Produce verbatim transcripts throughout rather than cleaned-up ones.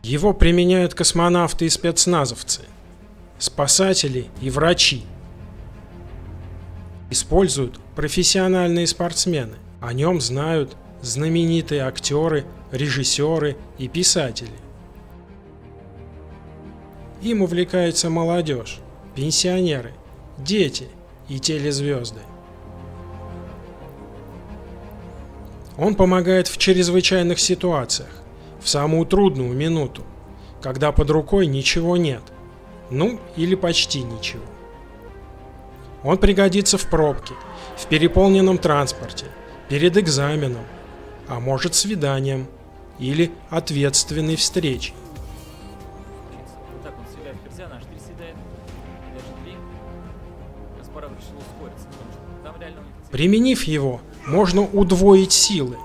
Его применяют космонавты и спецназовцы, спасатели и врачи. Используют профессиональные спортсмены. О нем знают знаменитые актеры, режиссеры и писатели. Им увлекается молодежь, пенсионеры, дети и телезвезды. Он помогает в чрезвычайных ситуациях, в самую трудную минуту, когда под рукой ничего нет, ну или почти ничего. Он пригодится в пробке, в переполненном транспорте, перед экзаменом, а может свиданием или ответственной встречей. Применив его, можно удвоить силы,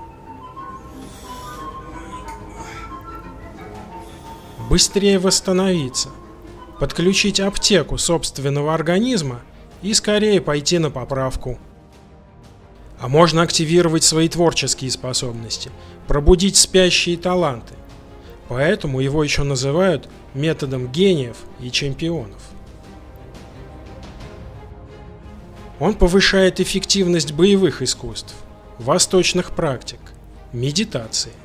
быстрее восстановиться, подключить аптеку собственного организма и скорее пойти на поправку. А можно активировать свои творческие способности, пробудить спящие таланты. Поэтому его еще называют методом гениев и чемпионов. Он повышает эффективность боевых искусств, восточных практик, медитации.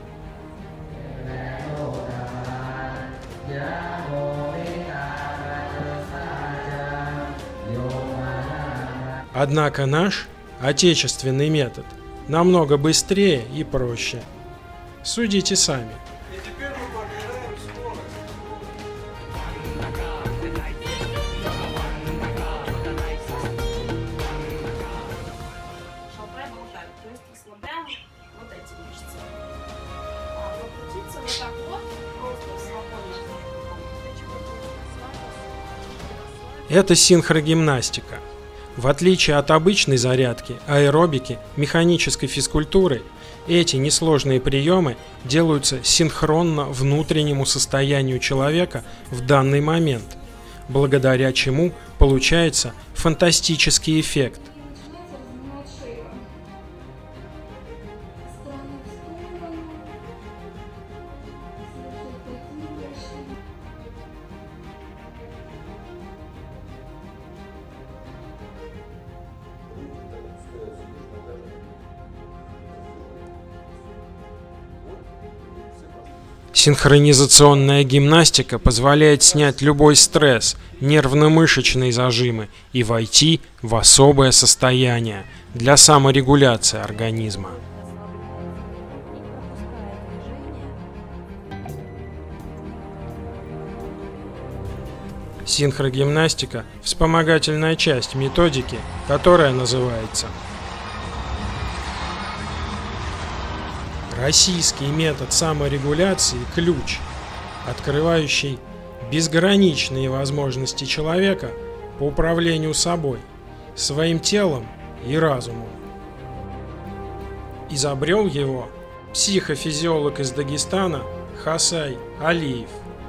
Однако наш отечественный метод намного быстрее и проще. Судите сами. Это синхрогимнастика. В отличие от обычной зарядки, аэробики, механической физкультуры, эти несложные приемы делаются синхронно внутреннему состоянию человека в данный момент, благодаря чему получается фантастический эффект. Синхронизационная гимнастика позволяет снять любой стресс, нервно-мышечные зажимы и войти в особое состояние для саморегуляции организма. Синхрогимнастика – вспомогательная часть методики, которая называется российский метод саморегуляции – ключ, открывающий безграничные возможности человека по управлению собой, своим телом и разумом. Изобрел его психофизиолог из Дагестана Хасай Алиев.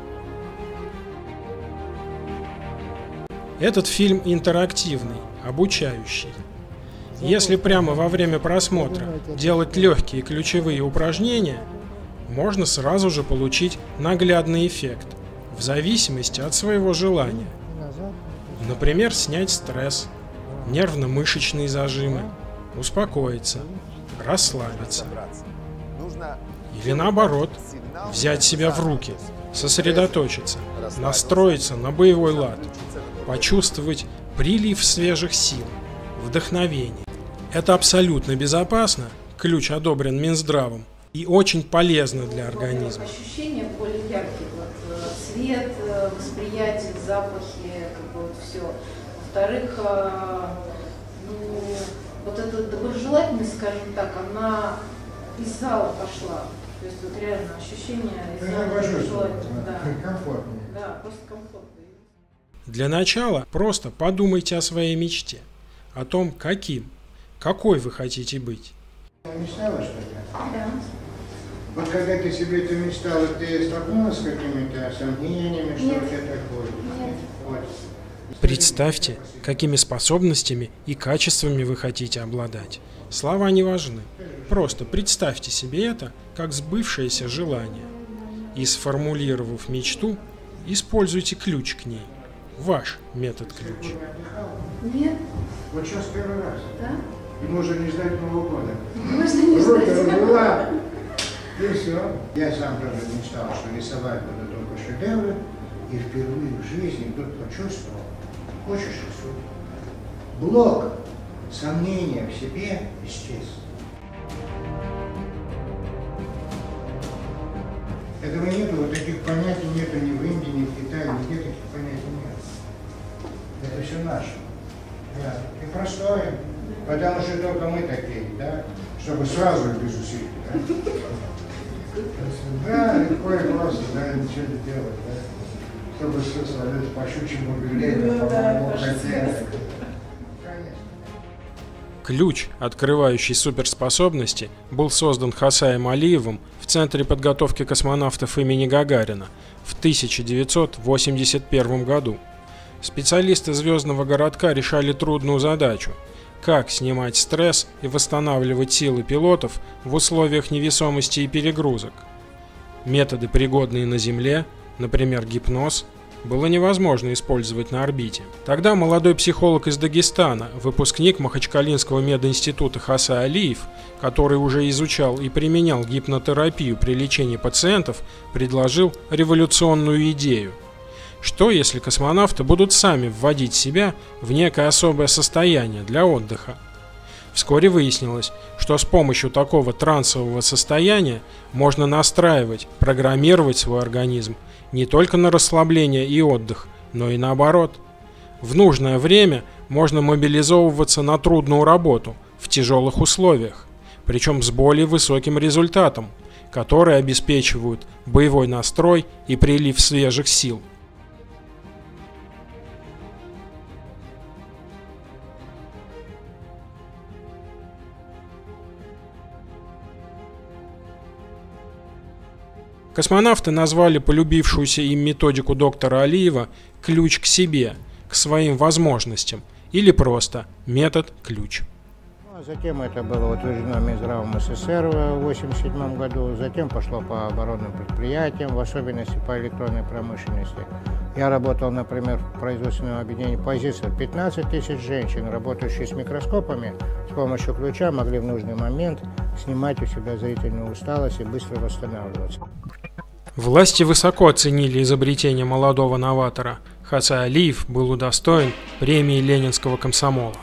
Этот фильм интерактивный, обучающий. Если прямо во время просмотра делать легкие ключевые упражнения, можно сразу же получить наглядный эффект, в зависимости от своего желания. Например, снять стресс, нервно-мышечные зажимы, успокоиться, расслабиться. Или наоборот, взять себя в руки, сосредоточиться, настроиться на боевой лад, почувствовать прилив свежих сил, вдохновения. Это абсолютно безопасно, ключ одобрен Минздравом, и очень полезно для организма. Ощущения более яркие, вот, цвет, восприятие, запахи, как бы вот все. Во-вторых, ну, вот эта доброжелательность, скажем так, она из зала пошла. То есть вот реально ощущение из зала доброжелательности. Да. Комфортнее. Да, просто комфортно. Для начала просто подумайте о своей мечте, о том, каким, какой вы хотите быть. Мечтала что-то? Да. Вот когда ты себе это мечтала, ты столкнулась с какими-то сомнениями, что Нет. у тебя такое? Нет. Вот. Представьте, какими способностями и качествами вы хотите обладать. Слова не важны. Просто представьте себе это как сбывшееся желание. и, сформулировав мечту, используйте ключ к ней. Ваш метод ключ. Нет. Вот сейчас первый раз. Да? И можно не ждать Нового года. Можно не Руки ждать. развела, и все. Я сам тоже мечтал, что рисовать буду только шедевры, и впервые в жизни вдруг почувствовал, хочешь рисуй. Блок сомнения в себе исчез. Этого нету, вот таких понятий нету ни в Индии, ни в Китае, нигде таких понятий нет. Это все наше. Да. И простое, потому что только мы такие, да, чтобы сразу и без усилий, да. Да, легко и просто, да, ничего не делать, да. Чтобы все свалилось по щучьему велению, по-моему, хотели. Ключ, открывающий суперспособности, был создан Хосаем Алиевым в Центре подготовки космонавтов имени Гагарина в тысяча девятьсот восемьдесят первом году. Специалисты звездного городка решали трудную задачу – как снимать стресс и восстанавливать силы пилотов в условиях невесомости и перегрузок. Методы, пригодные на Земле, например, гипноз, было невозможно использовать на орбите. Тогда молодой психолог из Дагестана, выпускник Махачкалинского мединститута Хосай Алиев, который уже изучал и применял гипнотерапию при лечении пациентов, предложил революционную идею. Что, если космонавты будут сами вводить себя в некое особое состояние для отдыха? Вскоре выяснилось, что с помощью такого трансового состояния можно настраивать, программировать свой организм не только на расслабление и отдых, но и наоборот. В нужное время можно мобилизовываться на трудную работу в тяжелых условиях, причем с более высоким результатом, которые обеспечивают боевой настрой и прилив свежих сил. Космонавты назвали полюбившуюся им методику доктора Алиева «ключ к себе», к своим возможностям, или просто метод ключ. А затем это было утверждено Минздравом СССР в восемьдесят седьмом году, затем пошло по оборонным предприятиям, в особенности по электронной промышленности. Я работал, например, в производственном объединении «Позиция». пятнадцать тысяч женщин, работающие с микроскопами, с помощью ключа могли в нужный момент снимать у себя зрительную усталость и быстро восстанавливаться. Власти высоко оценили изобретение молодого новатора. Хосай Алиев был удостоен премии Ленинского комсомола.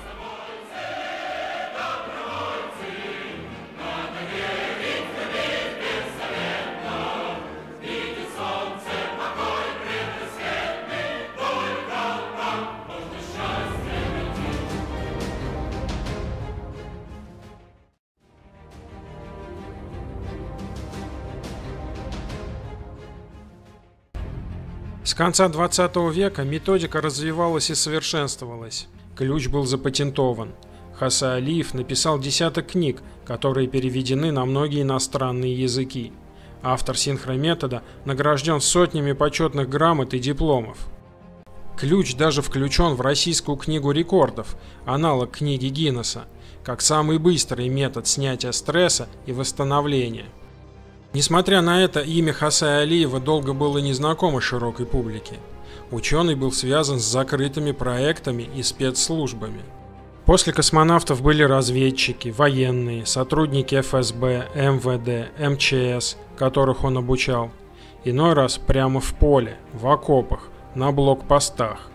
С конца двадцатого века методика развивалась и совершенствовалась. Ключ был запатентован. Хосай Алиев написал десяток книг, которые переведены на многие иностранные языки. Автор синхрометода награжден сотнями почетных грамот и дипломов. Ключ даже включен в Российскую книгу рекордов, аналог книги Гиннесса, как самый быстрый метод снятия стресса и восстановления. Несмотря на это, имя Хосая Алиева долго было незнакомо широкой публике. Ученый был связан с закрытыми проектами и спецслужбами. После космонавтов были разведчики, военные, сотрудники эф эс бэ, эм вэ дэ, эм че эс, которых он обучал. Иной раз прямо в поле, в окопах, на блокпостах.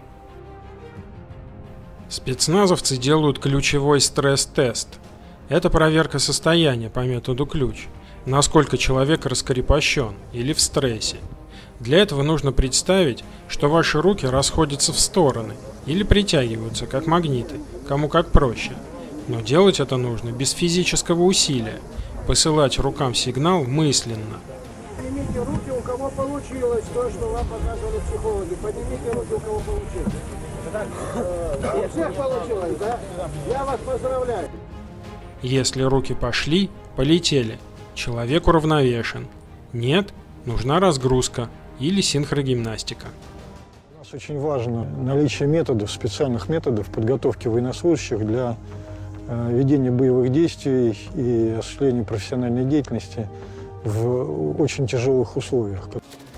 Спецназовцы делают ключевой стресс-тест. Это проверка состояния по методу ключ. Насколько человек раскрепощен или в стрессе. Для этого нужно представить, что ваши руки расходятся в стороны или притягиваются, как магниты, кому как проще. Но делать это нужно без физического усилия, посылать рукам сигнал мысленно. Поднимите руки, у кого получилось то, что вам показывали психологи. Поднимите руки, у кого получилось. У всех получилось, да? Я вас поздравляю. Если руки пошли, полетели. Человек уравновешен. Нет, нужна разгрузка или синхрогимнастика. У нас очень важно наличие методов, специальных методов подготовки военнослужащих для э, ведения боевых действий и осуществления профессиональной деятельности в очень тяжелых условиях.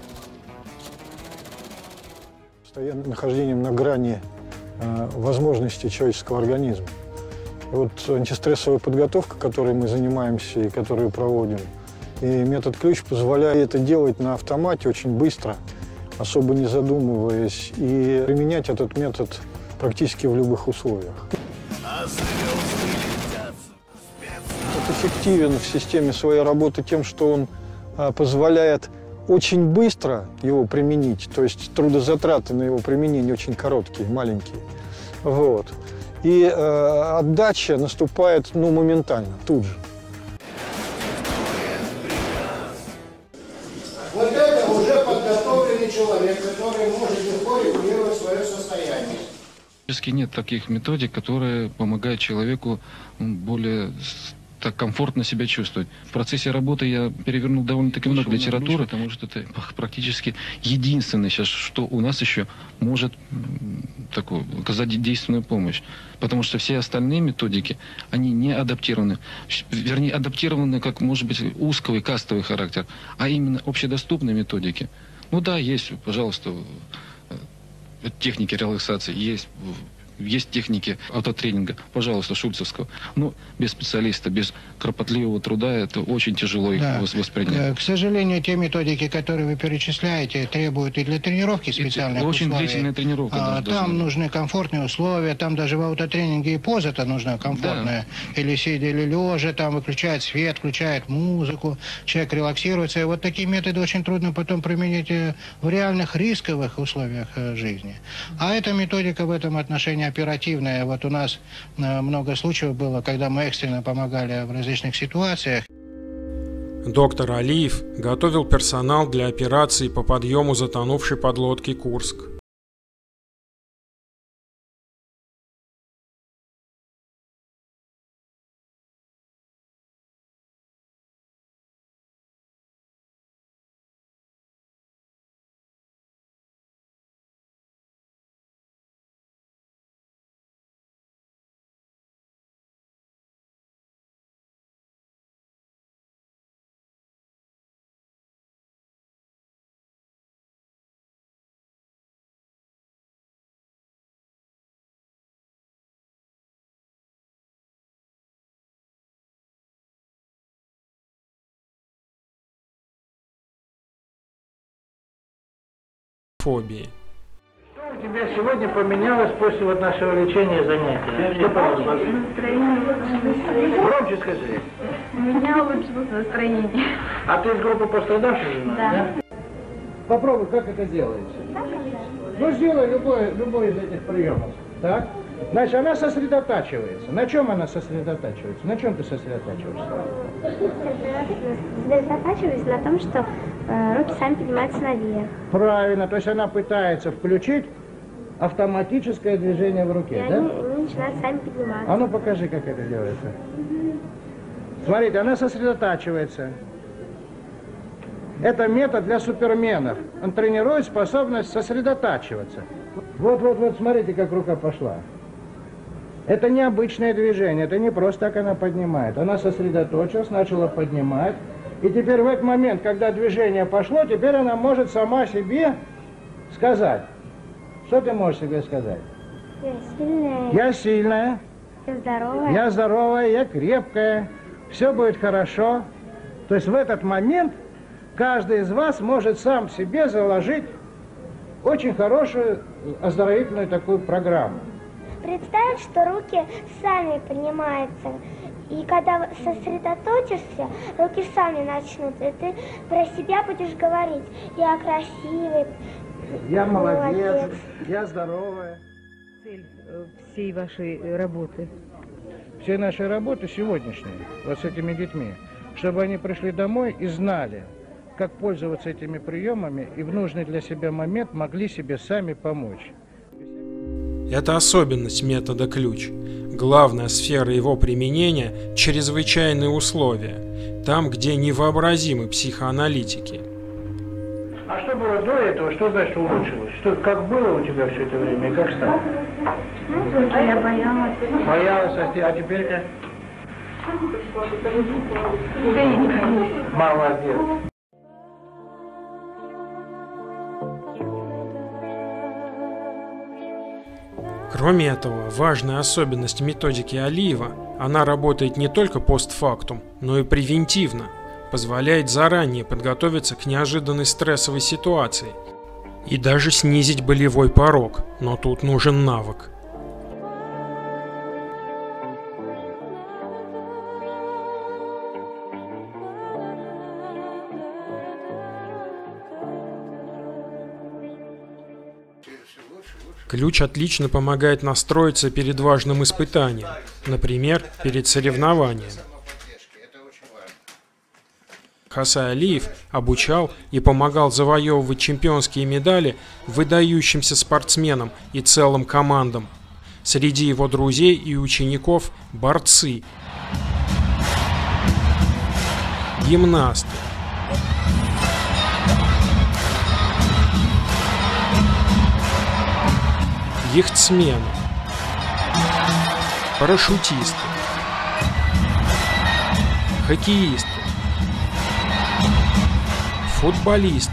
Постоянным нахождением на грани э, возможностей человеческого организма. И вот антистрессовая подготовка, которой мы занимаемся и которую проводим, и метод ключ позволяет это делать на автомате очень быстро, особо не задумываясь, и применять этот метод практически в любых условиях. Он эффективен в системе своей работы тем, что он а, позволяет очень быстро его применить, то есть трудозатраты на его применение очень короткие, маленькие. Вот. И э, отдача наступает ну, моментально, тут же. Вот это уже подготовленный человек, который может легко регулировать свое состояние. Нет таких методик, которые помогают человеку более так комфортно себя чувствовать. В процессе работы я перевернул довольно-таки много литературы, потому что это практически единственное сейчас, что у нас еще может такую, оказать действенную помощь. Потому что все остальные методики, они не адаптированы. Вернее, адаптированы как, может быть, узкий кастовый характер, а именно общедоступные методики. Ну да, есть, пожалуйста, техники релаксации, есть... Есть техники автотренинга, пожалуйста, Шульцевского. Но без специалиста, без кропотливого труда это очень тяжело их да. воспринять. К сожалению, те методики, которые вы перечисляете, требуют и для тренировки специальных условий. Очень длительная тренировка. А, даже там должна. нужны комфортные условия, там даже в автотренинге и поза-то нужна комфортная. Да. Или сидя, или лежа, там выключает свет, включает музыку, человек релаксируется. И вот такие методы очень трудно потом применить в реальных рисковых условиях жизни. А эта методика в этом отношении оперативная. Вот у нас много случаев было, когда мы экстренно помогали в различных ситуациях. Доктор Алиев готовил персонал для операции по подъему затонувшей подлодки «Курск». Фобии. Что у тебя сегодня поменялось после вот нашего лечения и занятия? Что поменялось? Настроение. Громче скажи. У меня улучшилось настроение. А ты из группы пострадавших жена? Да. да? Попробуй, как это делается. Ну, сделай любой, любой из этих приемов. Так? Значит, она сосредотачивается. На чем она сосредотачивается? На чем ты сосредотачиваешься? Сосредотачиваюсь на том, что э, руки сами поднимаются наверх. Правильно. То есть она пытается включить автоматическое движение в руке, и да? они, они начинают сами подниматься. А ну покажи, как это делается. Угу. Смотрите, она сосредотачивается. Это метод для суперменов. Он тренирует способность сосредотачиваться. Вот, вот, вот, смотрите, как рука пошла. Это необычное движение, это не просто так она поднимает. Она сосредоточилась, начала поднимать. И теперь в этот момент, когда движение пошло, теперь она может сама себе сказать. Что ты можешь себе сказать? Я сильная. Я сильная. Я здоровая. Я здоровая, я крепкая. Все будет хорошо. То есть в этот момент каждый из вас может сам себе заложить очень хорошую оздоровительную такую программу. Представь, что руки сами поднимаются. И когда сосредоточишься, руки сами начнут. И ты про себя будешь говорить. Я красивый. Я молодец. молодец. Я здоровая. Цель всей вашей работы? Всей нашей работы сегодняшней, вот с этими детьми, чтобы они пришли домой и знали, как пользоваться этими приемами и в нужный для себя момент могли себе сами помочь. Это особенность метода ключ. Главная сфера его применения – чрезвычайные условия, там, где невообразимы психоаналитики. А что было до этого? Что значит улучшилось? Что, как было у тебя все это время и как стало? Я боялась. Боялась, а теперь как? Молодец. Кроме этого, важная особенность методики Алиева – она работает не только постфактум, но и превентивно, позволяет заранее подготовиться к неожиданной стрессовой ситуации и даже снизить болевой порог, но тут нужен навык. Ключ отлично помогает настроиться перед важным испытанием, например, перед соревнованием. Хасай Алиев обучал и помогал завоевывать чемпионские медали выдающимся спортсменам и целым командам. Среди его друзей и учеников – борцы, гимнасты, яхтсмены, парашютисты, хоккеисты, футболисты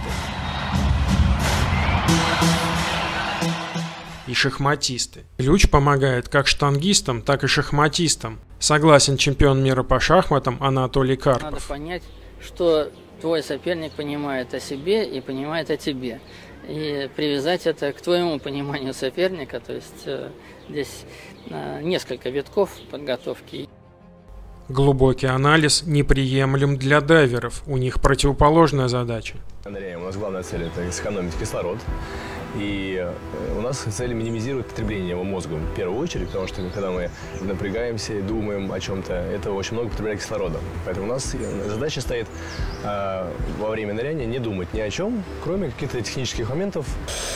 и шахматисты. Ключ помогает как штангистам, так и шахматистам. Согласен чемпион мира по шахматам Анатолий Карпов. Надо понять, что твой соперник понимает о себе и понимает о тебе. И привязать это к твоему пониманию соперника, то есть э, здесь э, несколько витков подготовки. Глубокий анализ неприемлем для дайверов, у них противоположная задача. Ныряем, у нас главная цель – это сэкономить кислород. И у нас цель минимизировать потребление его мозгом в первую очередь, потому что когда мы напрягаемся и думаем о чем-то, это очень много потребляет кислорода. Поэтому у нас задача стоит э, во время ныряния не думать ни о чем, кроме каких-то технических моментов.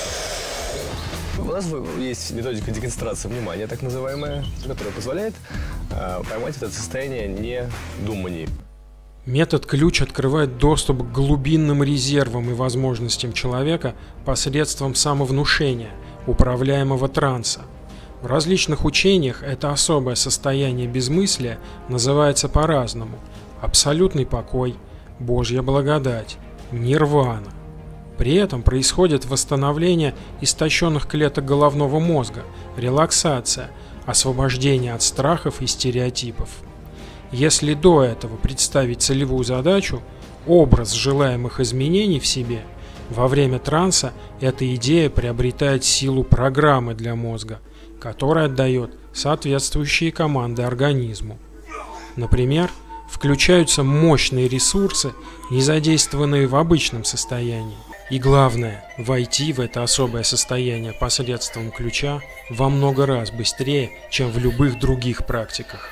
У нас есть методика деконцентрации внимания, так называемая, которая позволяет э, поймать это состояние недуманий. Метод ключ открывает доступ к глубинным резервам и возможностям человека посредством самовнушения, управляемого транса. В различных учениях это особое состояние безмыслия называется по-разному: абсолютный покой, Божья благодать, нирвана. При этом происходит восстановление истощенных клеток головного мозга, релаксация, освобождение от страхов и стереотипов. Если до этого представить целевую задачу, образ желаемых изменений в себе, во время транса эта идея приобретает силу программы для мозга, которая отдает соответствующие команды организму. Например, включаются мощные ресурсы, не задействованные в обычном состоянии. И главное, войти в это особое состояние посредством ключа во много раз быстрее, чем в любых других практиках.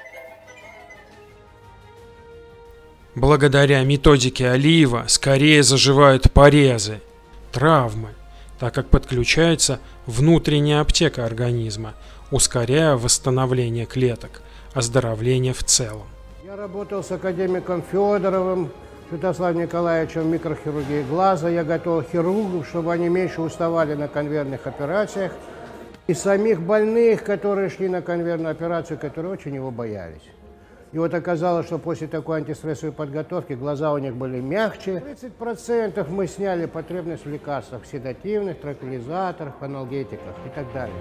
Благодаря методике Алиева скорее заживают порезы, травмы, так как подключается внутренняя аптека организма, ускоряя восстановление клеток, оздоровление в целом. Я работал с академиком Федоровым, Святославом Николаевичем в микрохирургии глаза. Я готовил хирургов, чтобы они меньше уставали на конвейерных операциях. И самих больных, которые шли на конвейерную операцию, которые очень его боялись. И вот оказалось, что после такой антистрессовой подготовки глаза у них были мягче. тридцать процентов мы сняли потребность в лекарствах, седативных, транквилизаторах, анальгетиках и так далее.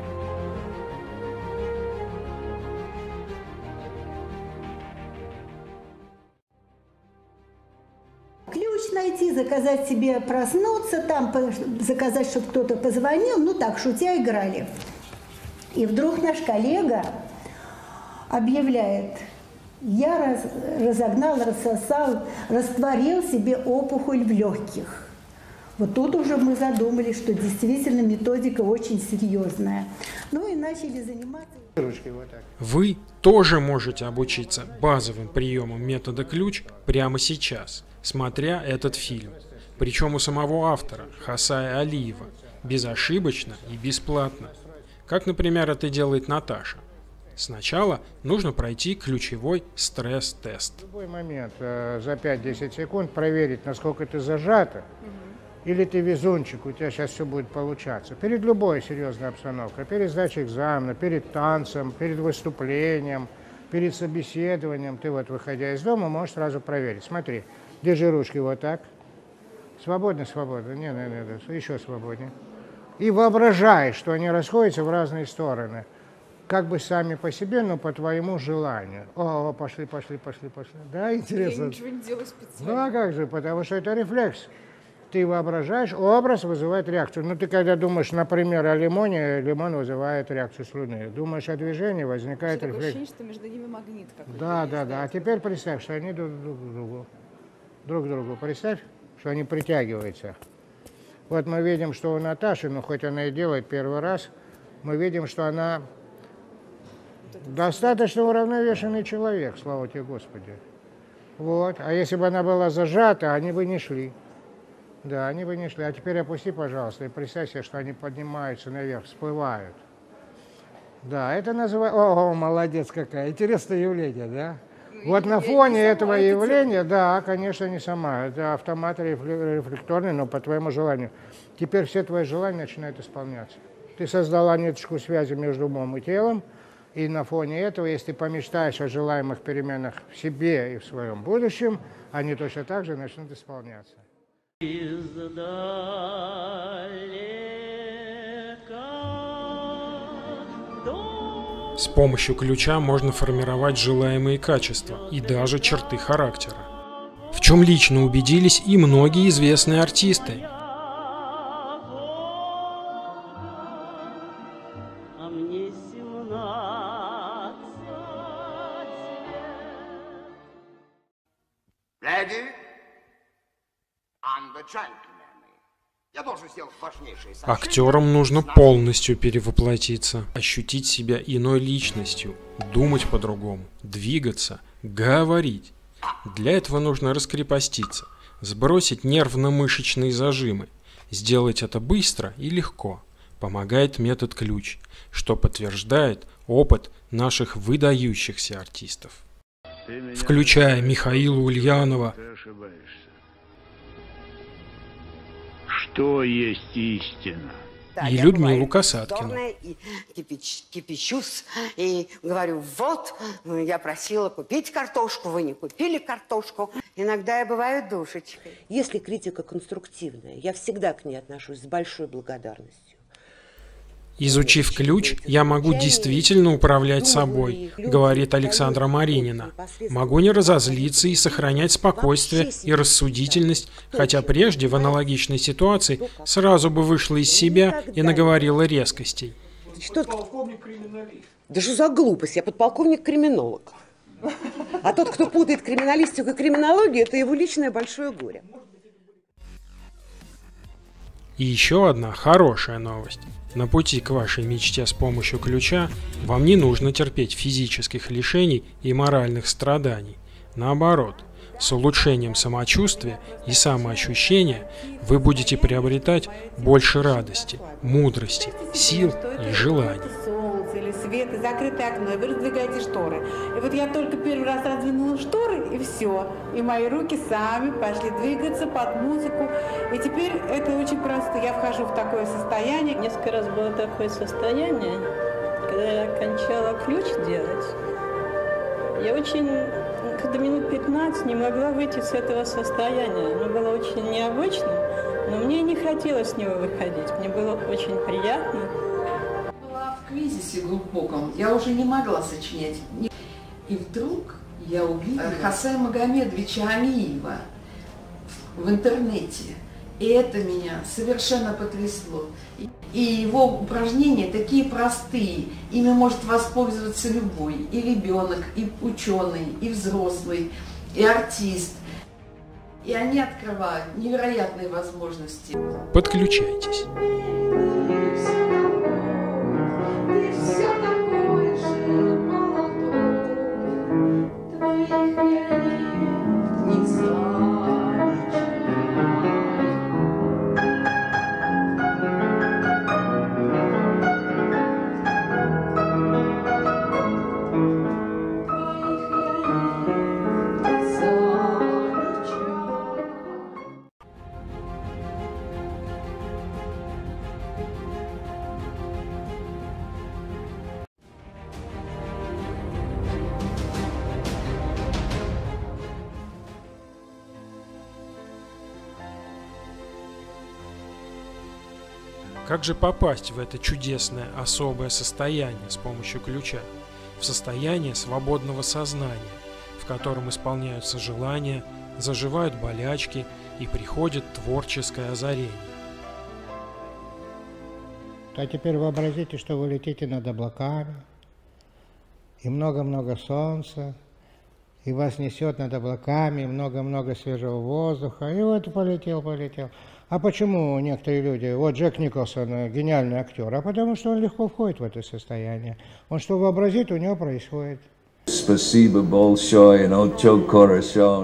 Ключ найти, заказать себе проснуться, там заказать, чтобы кто-то позвонил, ну так, шутя, играли. И вдруг наш коллега объявляет: я раз, разогнал, рассосал, растворил себе опухоль в легких. Вот тут уже мы задумались, что действительно методика очень серьезная. Ну и начали заниматься. Вы тоже можете обучиться базовым приемам метода ключ прямо сейчас, смотря этот фильм. Причем у самого автора, Хасая Алиева, безошибочно и бесплатно. Как, например, это делает Наташа. Сначала нужно пройти ключевой стресс-тест. В любой момент э, за пять-десять секунд проверить, насколько ты зажата, угу. Или ты везунчик, у тебя сейчас все будет получаться. Перед любой серьезной обстановкой, перед сдачей экзамена, перед танцем, перед выступлением, перед собеседованием ты вот, выходя из дома, можешь сразу проверить. Смотри, держи ручки вот так. Свободно, свободно. Не, не, не, еще свободнее. И воображай, что они расходятся в разные стороны. Как бы сами по себе, но по твоему желанию. О, пошли, пошли, пошли, пошли. Да, интересно. Я ничего не делаю специально. Ну, а как же, потому что это рефлекс. Ты воображаешь, образ вызывает реакцию. Ну, ты когда думаешь, например, о лимоне, лимон вызывает реакцию слюны. Думаешь о движении, возникает такое рефлекс. ощущение, что между ними магнит какой-то. Да, да, да. А теперь представь, что они друг к другу. Друг к другу. Представь, что они притягиваются. Вот мы видим, что у Наташи, ну, хоть она и делает первый раз, мы видим, что она достаточно уравновешенный человек, слава тебе, Господи. Вот. А если бы она была зажата, они бы не шли. Да, они бы не шли. А теперь опусти, пожалуйста, и представь себе, что они поднимаются наверх, всплывают. Да, это называется... О, молодец какая. Интересное явление, да? Ну, вот на фоне этого сама, явления, это... да, конечно, не сама. Это автомат рефлекторный, но по твоему желанию. Теперь все твои желания начинают исполняться. Ты создала ниточку связи между умом и телом, и на фоне этого, если ты помечтаешь о желаемых переменах в себе и в своем будущем, они точно так же начнут исполняться. С помощью ключа можно формировать желаемые качества и даже черты характера. В чем лично убедились и многие известные артисты. Я должен сделать важнейшее сообщение. Актерам нужно полностью перевоплотиться, ощутить себя иной личностью, думать по-другому, двигаться, говорить. Для этого нужно раскрепоститься, сбросить нервно-мышечные зажимы. Сделать это быстро и легко. Помогает метод ключ, что подтверждает опыт наших выдающихся артистов. Включая Михаила Ульянова. Что есть истина? Да, и Людмилу Касаткину. И кипяч, кипячусь, и говорю, вот, я просила купить картошку, вы не купили картошку. Иногда я бываю душечкой. Если критика конструктивная, я всегда к ней отношусь с большой благодарностью. Изучив ключ, я могу действительно управлять собой, говорит Александра Маринина. Могу не разозлиться и сохранять спокойствие и рассудительность, хотя прежде в аналогичной ситуации сразу бы вышла из себя и наговорила резкостей. Что подполковник-криминалист. Да что за глупость, я подполковник-криминолог. А тот, кто путает криминалистику и криминологию, это его личное большое горе. И еще одна хорошая новость. На пути к вашей мечте с помощью ключа вам не нужно терпеть физических лишений и моральных страданий. Наоборот, с улучшением самочувствия и самоощущения вы будете приобретать больше радости, мудрости, сил и желаний. Или свет, и закрытое окно, и вы раздвигаете шторы. И вот я только первый раз раздвинула шторы, и все. И мои руки сами пошли двигаться под музыку. И теперь это очень просто. Я вхожу в такое состояние. Несколько раз было такое состояние, когда я кончала ключ делать. Я очень, когда минут пятнадцать не могла выйти с этого состояния. Оно было очень необычно, но мне не хотелось с него выходить. Мне было очень приятно. В кризисе глубоком я уже не могла сочинять. И вдруг я увидела Хасая Магомедовича Амиева в интернете. И это меня совершенно потрясло. И его упражнения такие простые. Ими может воспользоваться любой. И ребенок, и ученый, и взрослый, и артист. И они открывают невероятные возможности. Подключайтесь. как же попасть в это чудесное особое состояние с помощью ключа? В состояние свободного сознания, в котором исполняются желания, заживают болячки и приходит творческое озарение. А теперь вообразите, что вы летите над облаками, и много-много солнца, и вас несет над облаками, много-много свежего воздуха, и вот полетел, полетел. А почему некоторые люди, вот Джек Николсон, гениальный актер, а потому что он легко входит в это состояние. Он что вообразит, у него происходит. Спасибо большое, очень хорошо.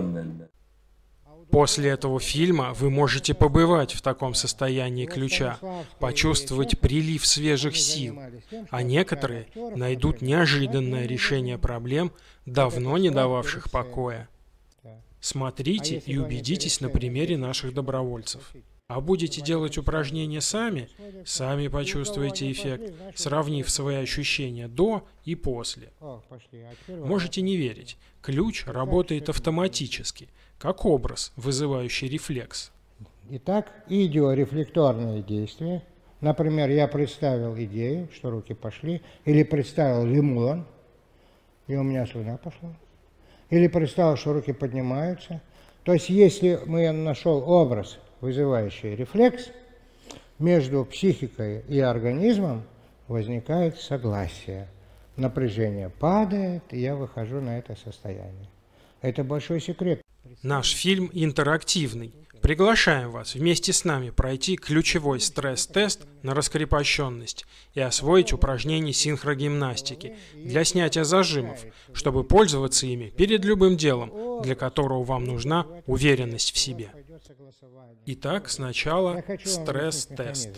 После этого фильма вы можете побывать в таком состоянии ключа, почувствовать прилив свежих сил, а некоторые найдут неожиданное решение проблем, давно не дававших покоя. Смотрите и убедитесь на примере наших добровольцев. А будете делать упражнения сами, сами почувствуете эффект, сравнив свои ощущения до и после. Можете не верить, ключ работает автоматически, как образ, вызывающий рефлекс. Итак, идиорефлекторные действия. Например, я представил идею, что руки пошли, или представил лимон, и у меня слюна пошла. Или представил, что руки поднимаются. То есть, если мы нашел образ, вызывающий рефлекс, между психикой и организмом возникает согласие. Напряжение падает, и я выхожу на это состояние. Это большой секрет. Наш фильм интерактивный. Приглашаем вас вместе с нами пройти ключевой стресс-тест на раскрепощенность и освоить упражнения синхрогимнастики для снятия зажимов, чтобы пользоваться ими перед любым делом, для которого вам нужна уверенность в себе. Итак, сначала стресс-тест.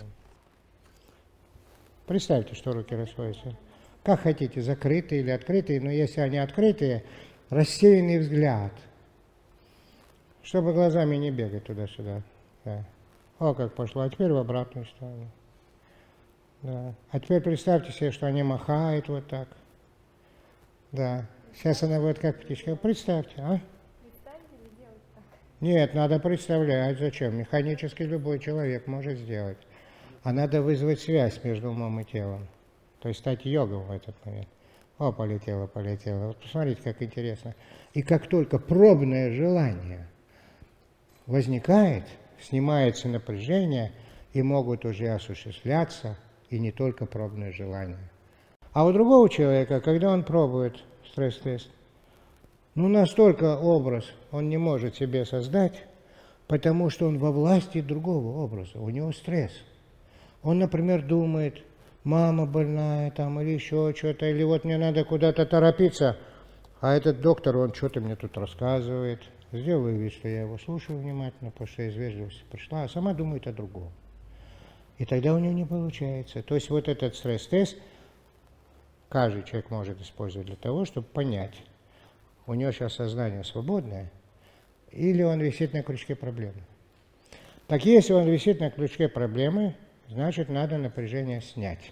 Представьте, что руки расходятся. Как хотите, закрытые или открытые, но если они открытые, рассеянный взгляд. Чтобы глазами не бегать туда-сюда. Да. О, как пошло. А теперь в обратную сторону. Да. А теперь представьте себе, что они махают вот так. Да. Сейчас она будет как птичка. Представьте, а? Нет, надо представлять. Зачем? Механически любой человек может сделать. А надо вызвать связь между умом и телом. То есть стать йогом в этот момент. О, полетело, полетело. Вот посмотрите, как интересно. И как только пробное желание возникает, снимается напряжение, и могут уже осуществляться, и не только пробное желание. А у другого человека, когда он пробует стресс-тест, ну настолько образ он не может себе создать, потому что он во власти другого образа, у него стресс. Он, например, думает, мама больная там, или еще что-то, или вот мне надо куда-то торопиться, а этот доктор, он что-то мне тут рассказывает. Сделаю вид, что я его слушаю внимательно, потому что я из вежливости пришла, а сама думает о другом. И тогда у него не получается. То есть вот этот стресс-тест каждый человек может использовать для того, чтобы понять, у него сейчас сознание свободное, или он висит на крючке проблемы. Так если он висит на крючке проблемы, значит надо напряжение снять.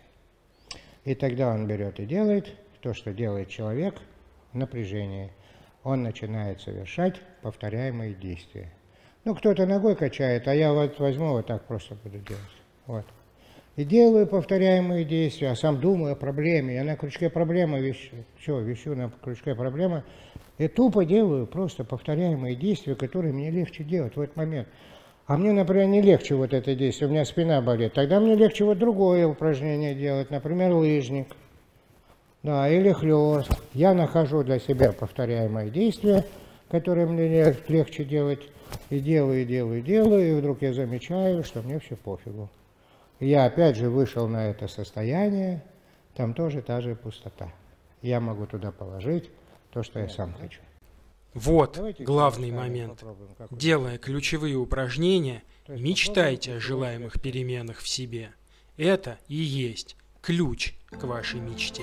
И тогда он берет и делает то, что делает человек в напряжении. Он начинает совершать повторяемые действия. Ну, кто-то ногой качает, а я вот возьму, вот так просто буду делать. Вот. И делаю повторяемые действия, а сам думаю о проблеме. Я на крючке проблемы вещу. Что, вещу на крючке проблемы. И тупо делаю просто повторяемые действия, которые мне легче делать в этот момент. А мне, например, не легче вот это действие, у меня спина болит. Тогда мне легче вот другое упражнение делать, например, лыжник. Да, или хлёст. Я нахожу для себя повторяемые действия, которые мне легче делать, и делаю, делаю, делаю, и вдруг я замечаю, что мне все пофигу. И я опять же вышел на это состояние, там тоже та же пустота. Я могу туда положить то, что я сам хочу. Вот главный момент. Делая ключевые упражнения, мечтайте о желаемых переменах в себе. Это и есть ключ к вашей мечте.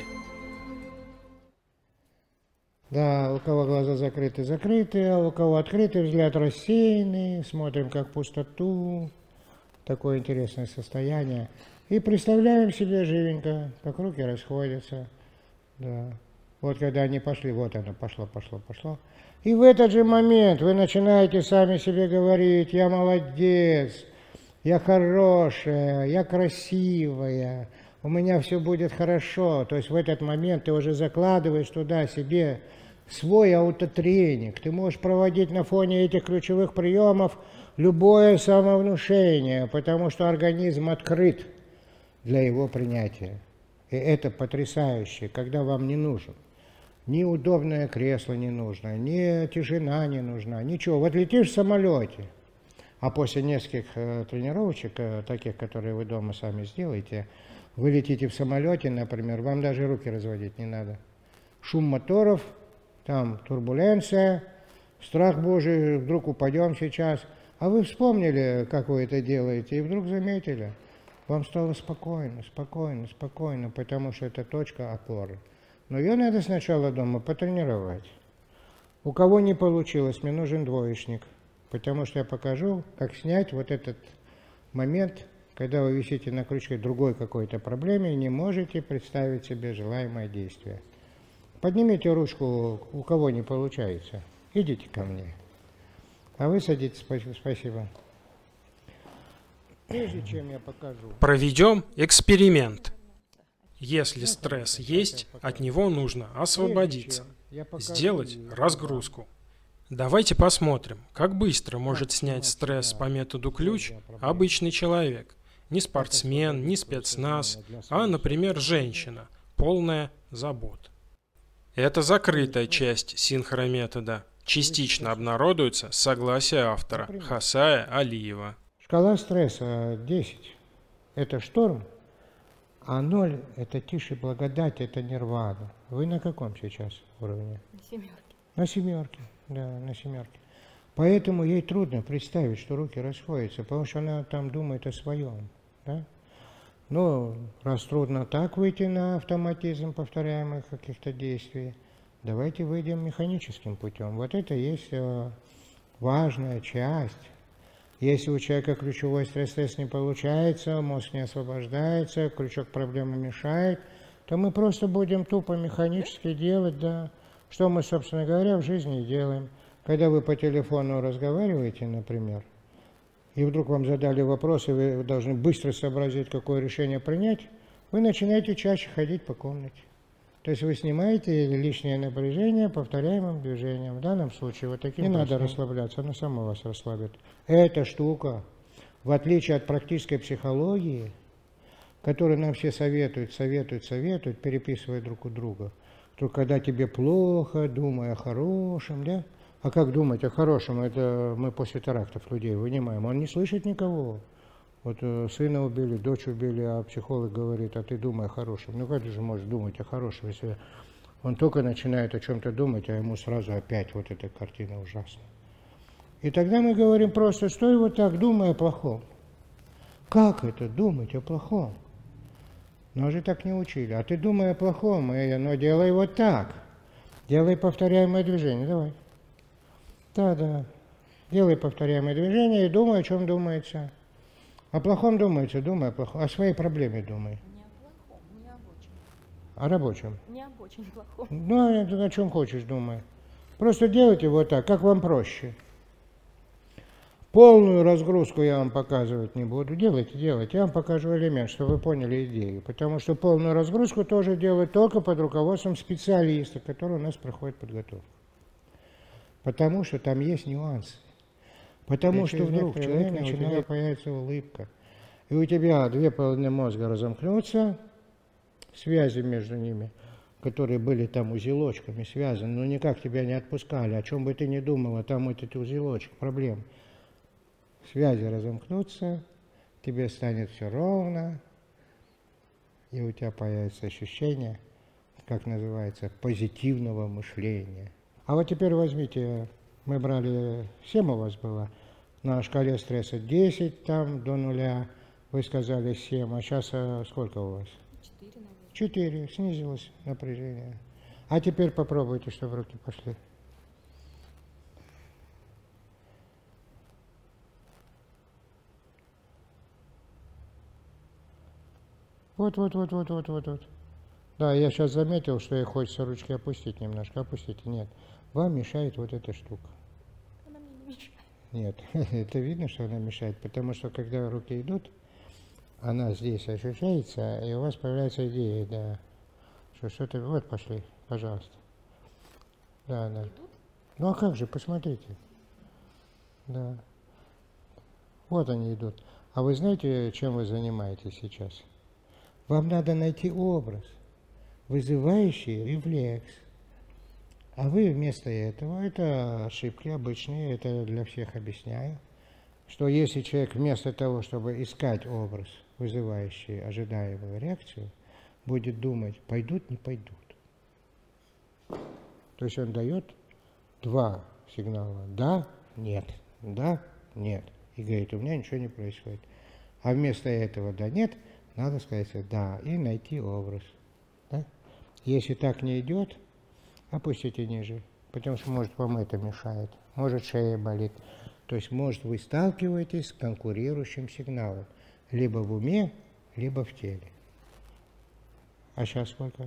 Да, у кого глаза закрыты, закрыты, а у кого открытый взгляд рассеянный, смотрим как пустоту, такое интересное состояние. И представляем себе живенько, как руки расходятся. Да. Вот когда они пошли, вот оно пошло, пошло, пошло. И в этот же момент вы начинаете сами себе говорить, я молодец, я хорошая, я красивая, у меня все будет хорошо. То есть в этот момент ты уже закладываешь туда себе свой аутотренинг. Ты можешь проводить на фоне этих ключевых приемов любое самовнушение, потому что организм открыт для его принятия. И это потрясающе, когда вам не нужен. Ни удобное кресло не нужно, ни тишина не нужна, ничего. Вот летишь в самолете, а после нескольких э, тренировочек, э, таких, которые вы дома сами сделаете, вы летите в самолете, например, вам даже руки разводить не надо. Шум моторов, там турбуленция, страх Божий, вдруг упадем сейчас. А вы вспомнили, как вы это делаете, и вдруг заметили, вам стало спокойно, спокойно, спокойно, потому что это точка опоры. Но ее надо сначала дома потренировать. У кого не получилось, мне нужен двоечник, потому что я покажу, как снять вот этот момент, когда вы висите на крючке другой какой-то проблеме и не можете представить себе желаемое действие. Поднимите ручку, у кого не получается. Идите ко мне. А вы садитесь, спасибо. Прежде чем я покажу. Проведем эксперимент. Если стресс есть, от него нужно освободиться, сделать разгрузку. Давайте посмотрим, как быстро может снять стресс по методу ключ обычный человек. Не спортсмен, не спецназ, а, например, женщина, полная забот. Это закрытая часть синхрометода. Частично обнародуется согласие автора Хасая Алиева. Шкала стресса десять – это шторм, а ноль – это тише благодать, это нирвана. Вы на каком сейчас уровне? На семерке. На семерке, да, на семерке. Поэтому ей трудно представить, что руки расходятся, потому что она там думает о своем. Да? Ну, раз трудно так выйти на автоматизм повторяемых каких-то действий, давайте выйдем механическим путем. Вот это есть э, важная часть. Если у человека ключевой стресс-тест не получается, мозг не освобождается, крючок проблемы мешает, то мы просто будем тупо механически делать, да, что мы, собственно говоря, в жизни и делаем. Когда вы по телефону разговариваете, например, и вдруг вам задали вопрос, и вы должны быстро сообразить, какое решение принять, вы начинаете чаще ходить по комнате. То есть вы снимаете лишнее напряжение повторяемым движением. В данном случае вот таким. Не надо расслабляться, оно само вас расслабит. Эта штука, в отличие от практической психологии, которую нам все советуют, советуют, советуют, переписывая друг у друга, то когда тебе плохо, думай о хорошем, да? А как думать о хорошем? Это мы после терактов людей вынимаем. Он не слышит никого. Вот э, сына убили, дочь убили, а психолог говорит, а ты думай о хорошем. Ну как же можешь думать о хорошем, если он только начинает о чем-то думать, а ему сразу опять вот эта картина ужасная. И тогда мы говорим просто, стой вот так, думай о плохом. Как это думать о плохом? Нас же так не учили. А ты думай о плохом, и, но делай вот так. Делай повторяемое движение, давай. Да, да. Делай повторяемое движение и думай, о чем думается. О плохом думается, думай о плохом. О своей проблеме думай. Не о плохом, не об очень. О рабочем. Не об очень плохом. Ну, о чем хочешь думай. Просто делайте вот так, как вам проще. Полную разгрузку я вам показывать не буду. Делайте, делайте. Я вам покажу элемент, чтобы вы поняли идею. Потому что полную разгрузку тоже делают только под руководством специалиста, который у нас проходит подготовку. Потому что там есть нюансы. Потому что вдруг человек начинает появиться улыбка. И у тебя две половины мозга разомкнутся, связи между ними, которые были там узелочками связаны, но никак тебя не отпускали. О чем бы ты ни думала, там этот узелочек проблем. Связи разомкнутся, тебе станет все ровно, и у тебя появится ощущение, как называется, позитивного мышления. А вот теперь возьмите, мы брали, семь у вас было, на шкале стресса десять там до нуля, вы сказали семь, а сейчас а, сколько у вас? четыре, наверное. четыре, снизилось напряжение. А теперь попробуйте, чтобы руки пошли. Вот, вот, вот, вот, вот, вот, вот. Да, я сейчас заметил, что ей хочется ручки опустить немножко. Опустите, нет. Вам мешает вот эта штука. Она мне не мешает. Нет, это видно, что она мешает, потому что когда руки идут, она здесь ощущается, и у вас появляется идея, да, что что-то... Вот, пошли, пожалуйста. Да, да. Ну а как же, посмотрите. Да. Вот они идут. А вы знаете, чем вы занимаетесь сейчас? Вам надо найти образ, вызывающий рефлекс. А вы вместо этого, это ошибки обычные, это для всех объясняю, что если человек вместо того, чтобы искать образ, вызывающий ожидаемую реакцию, будет думать, пойдут, не пойдут. То есть он дает два сигнала, да, нет, да, нет. И говорит, у меня ничего не происходит. А вместо этого да, нет, надо сказать да и найти образ. Да? Если так не идет, опустите ниже, потому что, может, вам это мешает, может, шея болит. То есть, может, вы сталкиваетесь с конкурирующим сигналом, либо в уме, либо в теле. А сейчас сколько?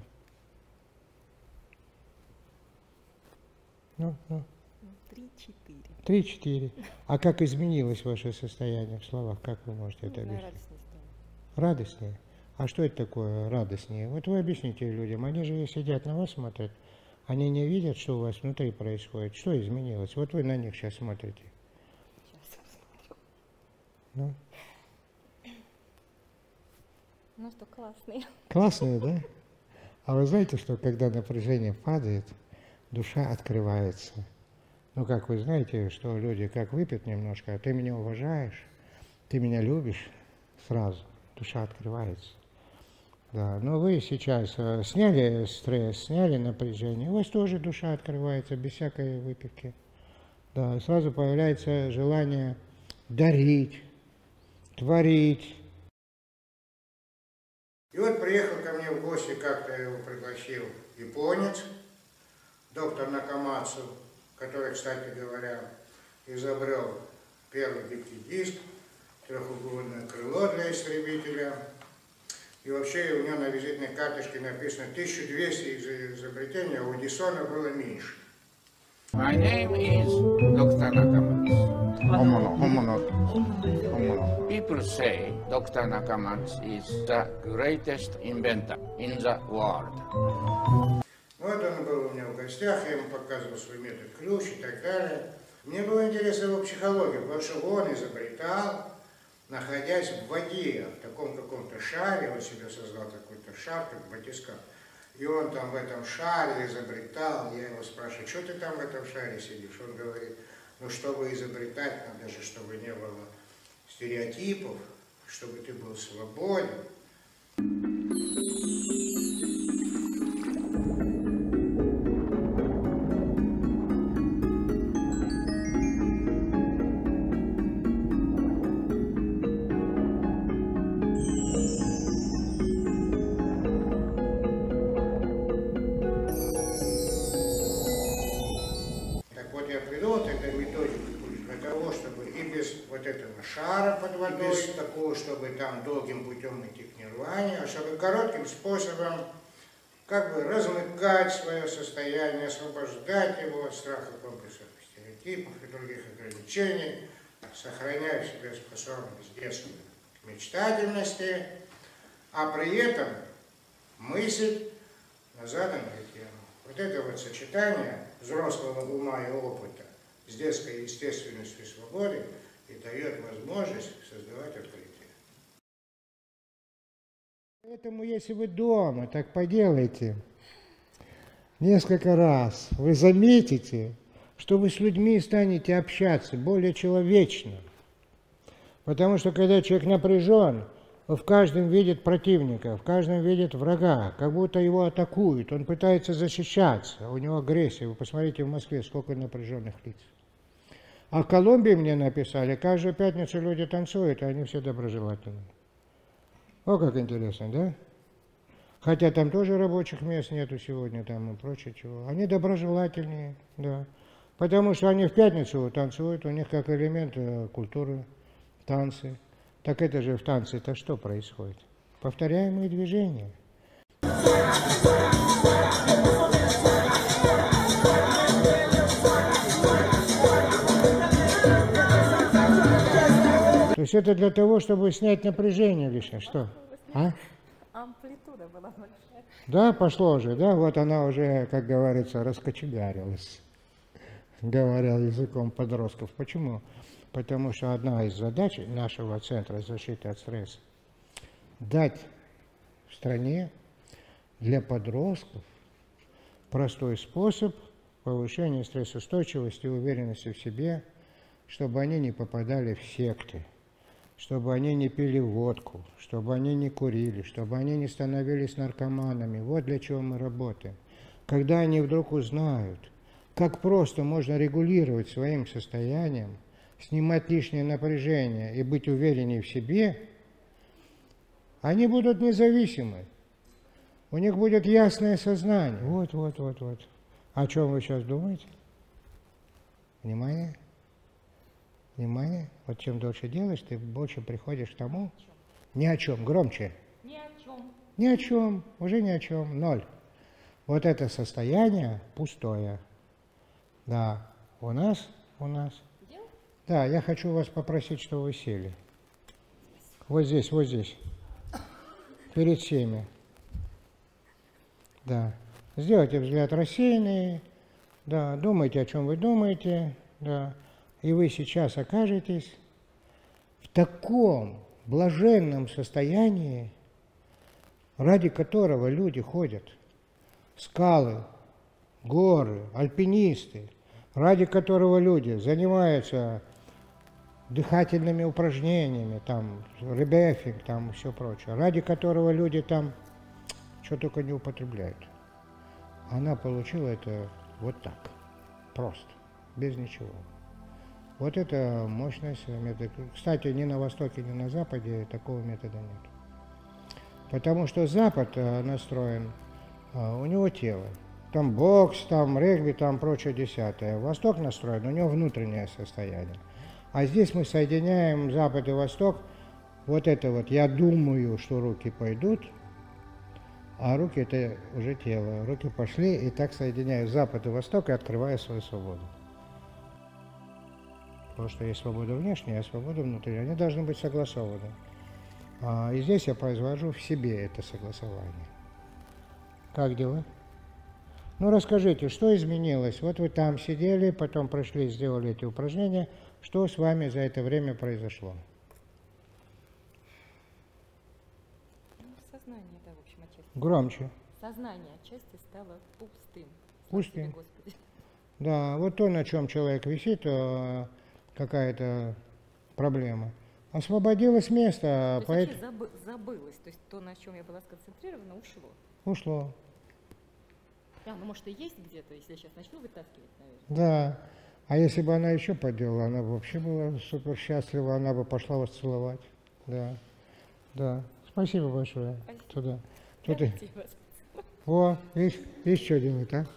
Ну, ну. Три-четыре. Три-четыре. А как изменилось ваше состояние в словах? Как вы можете это объяснить? Радостнее стало. Радостнее? А что это такое радостнее? Вот вы объясните людям, они же сидят на вас смотрят, они не видят, что у вас внутри происходит. Что изменилось? Вот вы на них сейчас смотрите. Сейчас смотрю. Ну? Ну что, классные. Классные, да? А вы знаете, что когда напряжение падает, душа открывается. Ну, как вы знаете, что люди как выпьют немножко, а ты меня уважаешь, ты меня любишь, сразу душа открывается. Да, но вы сейчас э, сняли стресс, сняли напряжение, у вас тоже душа открывается без всякой выпивки. Да, сразу появляется желание дарить, творить. И вот приехал ко мне в гости, как-то его пригласил японец, доктор Накамацу, который, кстати говоря, изобрел первый гибкий диск, трехугольное крыло для истребителя. И вообще у него на визитной карточке написано тысяча двести изобретений, а у Эдисона было меньше. My name is Doctor Nakamatsu. Homono, homono, homono. People say Doctor Nakamatsu is the greatest inventor in the world. Вот он был у меня в гостях, я ему показывал свой метод ключ и так далее. Мне было интересно его психология, потому что он изобретал, находясь в воде, в таком каком-то шаре, он себе создал какой-то шар, как батискаф. И он там в этом шаре изобретал, я его спрашиваю, что ты там в этом шаре сидишь? Он говорит, ну чтобы изобретать, надо же, чтобы не было стереотипов, чтобы ты был свободен. Шара под водой, без такого, чтобы там долгим путем идти к нирване, а чтобы коротким способом как бы размыкать свое состояние, освобождать его от страха, комплексов, стереотипов и других ограничений, сохраняя в себе способность детства к мечтательности, а при этом мысль на заданную тему. Вот это вот сочетание взрослого ума и опыта с детской естественностью и свободой и дает возможность создавать открытие. Поэтому, если вы дома так поделаете несколько раз, вы заметите, что вы с людьми станете общаться более человечно. Потому что, когда человек напряжен, в каждом видит противника, в каждом видит врага, как будто его атакуют, он пытается защищаться, у него агрессия. Вы посмотрите в Москве, сколько напряженных лиц. А в Колумбии мне написали, каждую пятницу люди танцуют, а они все доброжелательные. О, как интересно, да? Хотя там тоже рабочих мест нету сегодня, там и прочее чего. Они доброжелательнее, да. Потому что они в пятницу танцуют, у них как элемент культуры, танцы. Так это же в танце-то что происходит? Повторяемые движения. есть это для того, чтобы снять напряжение лишнее. Что? А? Амплитуда была большая. Да, пошло уже, да? Вот она уже, как говорится, раскочегарилась, говоря языком подростков. Почему? Потому что одна из задач нашего Центра защиты от стресса – дать в стране для подростков простой способ повышения стрессоустойчивости и уверенности в себе, чтобы они не попадали в секты, чтобы они не пили водку, чтобы они не курили, чтобы они не становились наркоманами. Вот для чего мы работаем. Когда они вдруг узнают, как просто можно регулировать своим состоянием, снимать лишнее напряжение и быть увереннее в себе, они будут независимы. У них будет ясное сознание. Вот, вот, вот, вот. О чем вы сейчас думаете? Внимание. Внимание. Вот чем дольше делаешь, ты больше приходишь к тому. Ни о чем. Громче. Ни о чем. Ни о чем. Уже ни о чем. Ноль. Вот это состояние пустое. Да. У нас, у нас. Да, я хочу вас попросить, что вы сели. Вот здесь, вот здесь. Перед всеми. Да. Сделайте взгляд рассеянный. Да. Думайте, о чем вы думаете. Да. И вы сейчас окажетесь в таком блаженном состоянии, ради которого люди ходят. Скалы, горы, альпинисты, ради которого люди занимаются дыхательными упражнениями, там, ребефинг, там, все прочее, ради которого люди там что только не употребляют. Она получила это вот так, просто, без ничего. Вот это мощность метода. Кстати, ни на Востоке, ни на Западе такого метода нет. Потому что Запад настроен, у него тело. Там бокс, там регби, там прочее десятое. Восток настроен, у него внутреннее состояние. А здесь мы соединяем Запад и Восток. Вот это вот, я думаю, что руки пойдут, а руки это уже тело. Руки пошли, и так соединяю Запад и Восток и открываю свою свободу. Потому что есть свобода внешняя, а свобода внутренняя. Они должны быть согласованы. А, и здесь я произвожу в себе это согласование. Как дела? Ну, расскажите, что изменилось? Вот вы там сидели, потом пришли, сделали эти упражнения. Что с вами за это время произошло? Ну, сознание, да, в общем, отчасти. Громче. Сознание отчасти стало пустым. Пустым. Господи. Да, вот то, на чем человек висит, какая-то проблема. Освободилось место. То есть поэт... забы забылось, то есть то, на чем я была сконцентрирована, ушло. Ушло. Да, ну может и есть где-то, если я сейчас начну вытаскивать, наверное. Да. А если бы она еще поделала, она бы вообще была супер счастлива, она бы пошла вас целовать. Да. Да. Спасибо большое. Спасибо. Туда. Тут и... О, видишь, видишь, что делает, а?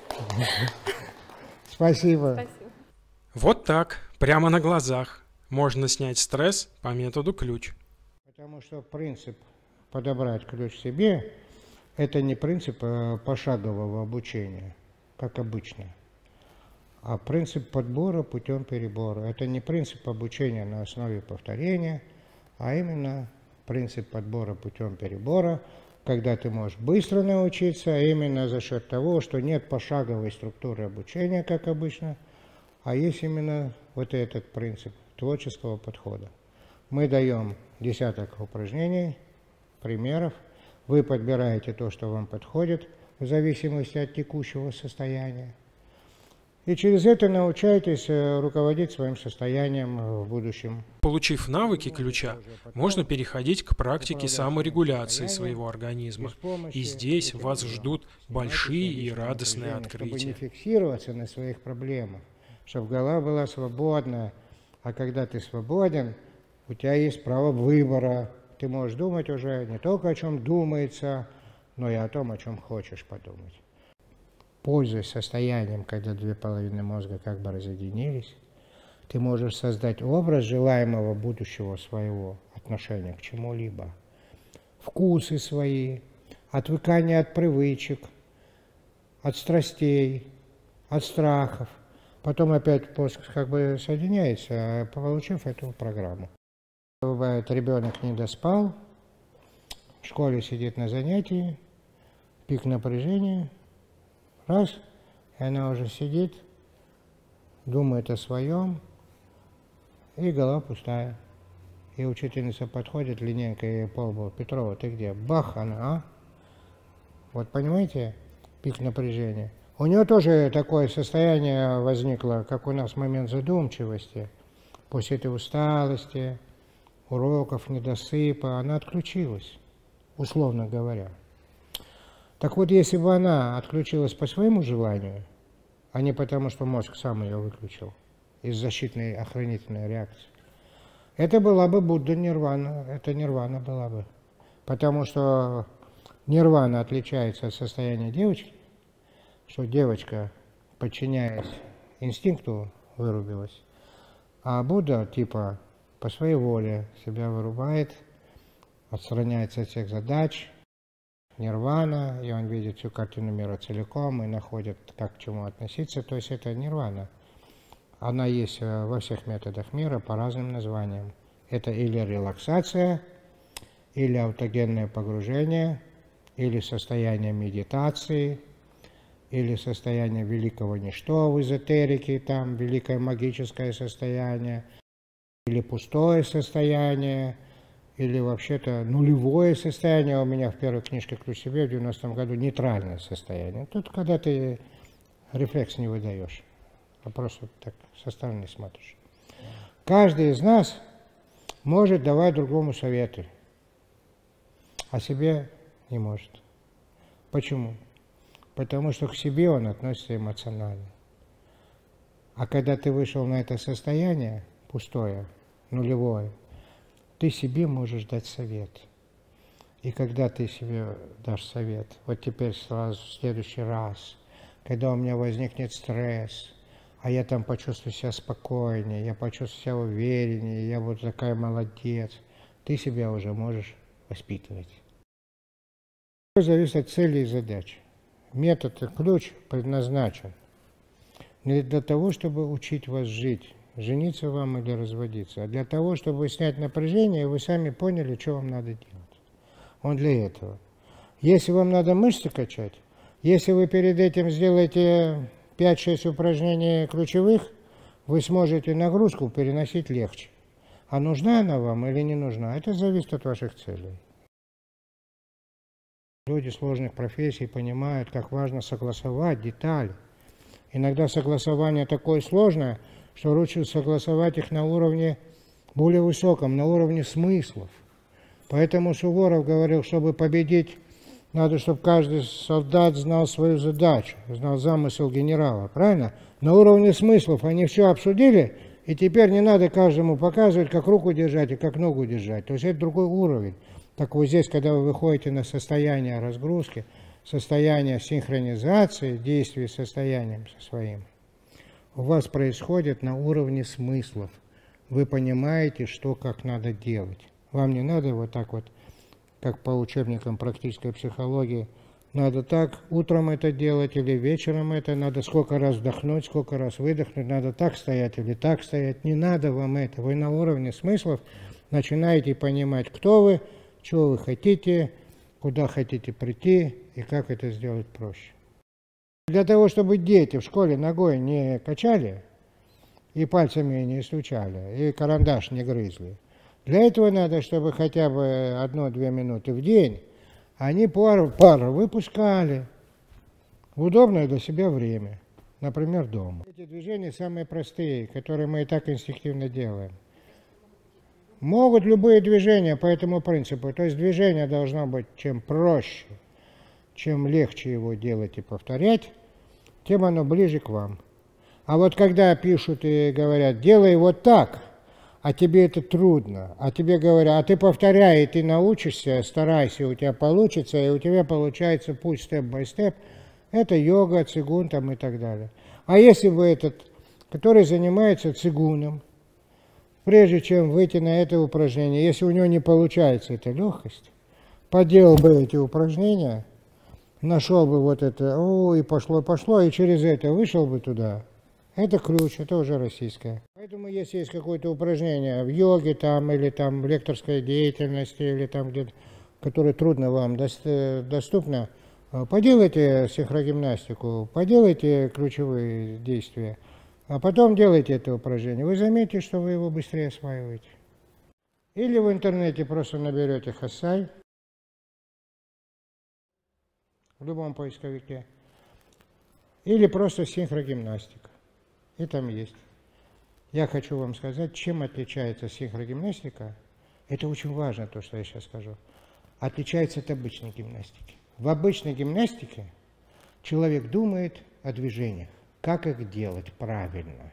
Спасибо. Спасибо. Вот так, прямо на глазах, можно снять стресс по методу ключ. Потому что принцип подобрать ключ себе – это не принцип пошагового обучения, как обычно, а принцип подбора путем перебора. Это не принцип обучения на основе повторения, а именно принцип подбора путем перебора, когда ты можешь быстро научиться, а именно за счет того, что нет пошаговой структуры обучения, как обычно, а есть именно вот этот принцип творческого подхода. Мы даем десяток упражнений, примеров, вы подбираете то, что вам подходит, в зависимости от текущего состояния. И через это научаетесь руководить своим состоянием в будущем. Получив навыки ключа, можно переходить к практике саморегуляции своего организма. И здесь вас ждут большие и радостные открытия. Чтобы не фиксироваться на своих проблемах, чтобы голова была свободна. А когда ты свободен, у тебя есть право выбора. Ты можешь думать уже не только о чем думается, но и о том, о чем хочешь подумать. Пользуясь состоянием, когда две половины мозга как бы разъединились, ты можешь создать образ желаемого будущего своего отношения к чему-либо, вкусы свои, отвыкание от привычек, от страстей, от страхов. Потом опять мозг как бы соединяется, получив эту программу. Бывает, ребенок не доспал, в школе сидит на занятии, пик напряжения, раз, и она уже сидит, думает о своем, и голова пустая. И учительница подходит линейка и полбу: Петрова, ты где? Бах, она, а? Вот понимаете, пик напряжения. У нее тоже такое состояние возникло, как у нас момент задумчивости. После этой усталости, уроков, недосыпа, она отключилась, условно говоря. Так вот, если бы она отключилась по своему желанию, а не потому, что мозг сам ее выключил из защитной охранительной реакции, это была бы Будда нирвана, это нирвана была бы. Потому что нирвана отличается от состояния девочки, что девочка, подчиняясь инстинкту, вырубилась, а Будда типа по своей воле себя вырубает, отстраняется от всех задач, нирвана, и он видит всю картину мира целиком и находит, как к чему относиться, то есть это нирвана. Она есть во всех методах мира по разным названиям. Это или релаксация, или аутогенное погружение, или состояние медитации, или состояние великого ничто в эзотерике, там великое магическое состояние, или пустое состояние, или вообще-то нулевое состояние. У меня в первой книжке «Ключ к себе» в девяностом году нейтральное состояние. Тут, когда ты рефлекс не выдаешь, а просто так со стороны смотришь. Каждый из нас может давать другому советы, а себе не может. Почему? Потому что к себе он относится эмоционально. А когда ты вышел на это состояние, пустое, нулевое, ты себе можешь дать совет. И когда ты себе дашь совет, вот теперь сразу в следующий раз, когда у меня возникнет стресс, а я там почувствую себя спокойнее, я почувствую себя увереннее, я вот такая молодец, ты себя уже можешь воспитывать. Все зависит от цели и задач. Метод и ключ предназначен не для того, чтобы учить вас жить, жениться вам или разводиться, а для того, чтобы снять напряжение, и вы сами поняли, что вам надо делать. Он для этого. Если вам надо мышцы качать, если вы перед этим сделаете пять-шесть упражнений ключевых, вы сможете нагрузку переносить легче. А нужна она вам или не нужна, это зависит от ваших целей. Люди сложных профессий понимают, как важно согласовать детали. Иногда согласование такое сложное, что лучше согласовать их на уровне более высоком, на уровне смыслов. Поэтому Суворов говорил, чтобы победить, надо, чтобы каждый солдат знал свою задачу, знал замысел генерала, правильно? На уровне смыслов они все обсудили, и теперь не надо каждому показывать, как руку держать и как ногу держать. То есть это другой уровень. Так вот здесь, когда вы выходите на состояние разгрузки, состояние синхронизации действий с состоянием со своим, у вас происходит на уровне смыслов. Вы понимаете, что как надо делать. Вам не надо вот так вот, как по учебникам практической психологии, надо так утром это делать или вечером это, надо сколько раз вдохнуть, сколько раз выдохнуть, надо так стоять или так стоять. Не надо вам это. Вы на уровне смыслов начинаете понимать, кто вы, чего вы хотите, куда хотите прийти и как это сделать проще. Для того, чтобы дети в школе ногой не качали, и пальцами не стучали, и карандаш не грызли, для этого надо, чтобы хотя бы одну-две минуты в день они пару, пару выпускали в удобное для себя время, например, дома. Эти движения самые простые, которые мы и так инстинктивно делаем. Могут любые движения по этому принципу, то есть движение должно быть чем проще, чем легче его делать и повторять, тем оно ближе к вам. А вот когда пишут и говорят, делай вот так, а тебе это трудно, а тебе говорят, а ты повторяй, и ты научишься, старайся, у тебя получится, и у тебя получается путь степ-бай-степ, это йога, цигун там и так далее. А если бы этот, который занимается цигуном, прежде чем выйти на это упражнение, если у него не получается эта легкость, поделал бы эти упражнения, нашел бы вот это, о, и пошло, пошло, и через это вышел бы туда, Это ключ, это уже российское. Поэтому если есть какое-то упражнение в йоге там, или там в лекторской деятельности, или там где-то, которое трудно вам доступно, поделайте синхрогимнастику, поделайте ключевые действия, а потом делайте это упражнение. Вы заметите, что вы его быстрее осваиваете. Или в интернете просто наберете Хасай в любом поисковике, или просто синхрогимнастика. И там есть. Я хочу вам сказать, чем отличается синхрогимнастика. Это очень важно, то, что я сейчас скажу. Отличается от обычной гимнастики. В обычной гимнастике человек думает о движениях, как их делать правильно.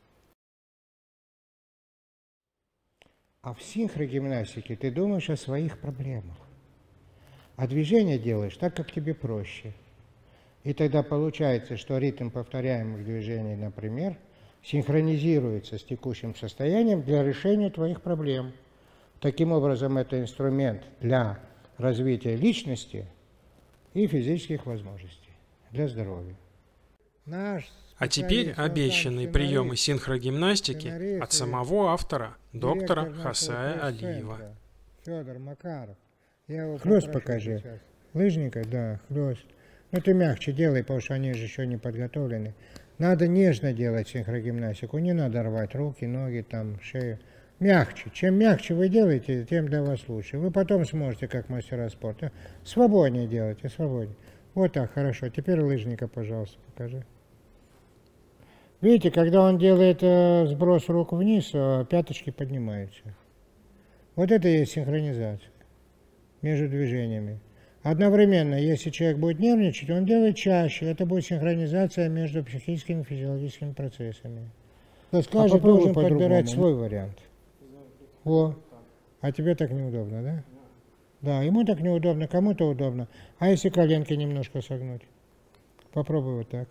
А в синхрогимнастике ты думаешь о своих проблемах. А движение делаешь так, как тебе проще. И тогда получается, что ритм повторяемых движений, например, синхронизируется с текущим состоянием для решения твоих проблем. Таким образом, это инструмент для развития личности и физических возможностей, для здоровья. Наш А теперь обещанные приемы синхрогимнастики от самого автора, доктора Хасая Алиева. Федор Макаров. Хлёст покажи. Сейчас. Лыжника, да, хлёст. Ну ты мягче делай, потому что они же еще не подготовлены. Надо нежно делать синхрогимнастику, не надо рвать руки, ноги, там, шею. Мягче. Чем мягче вы делаете, тем для вас лучше. Вы потом сможете, как мастера спорта, свободнее делайте, свободнее. Вот так, хорошо. Теперь лыжника, пожалуйста, покажи. Видите, когда он делает э, сброс рук вниз, э, пяточки поднимаются. Вот это и есть синхронизация между движениями. Одновременно, если человек будет нервничать, он делает чаще. Это будет синхронизация между психическими и физиологическими процессами. То есть каждый а должен подбирать свой вариант. О, а тебе так неудобно, да? Да, ему так неудобно, кому-то удобно. А если коленки немножко согнуть? Попробуй вот так.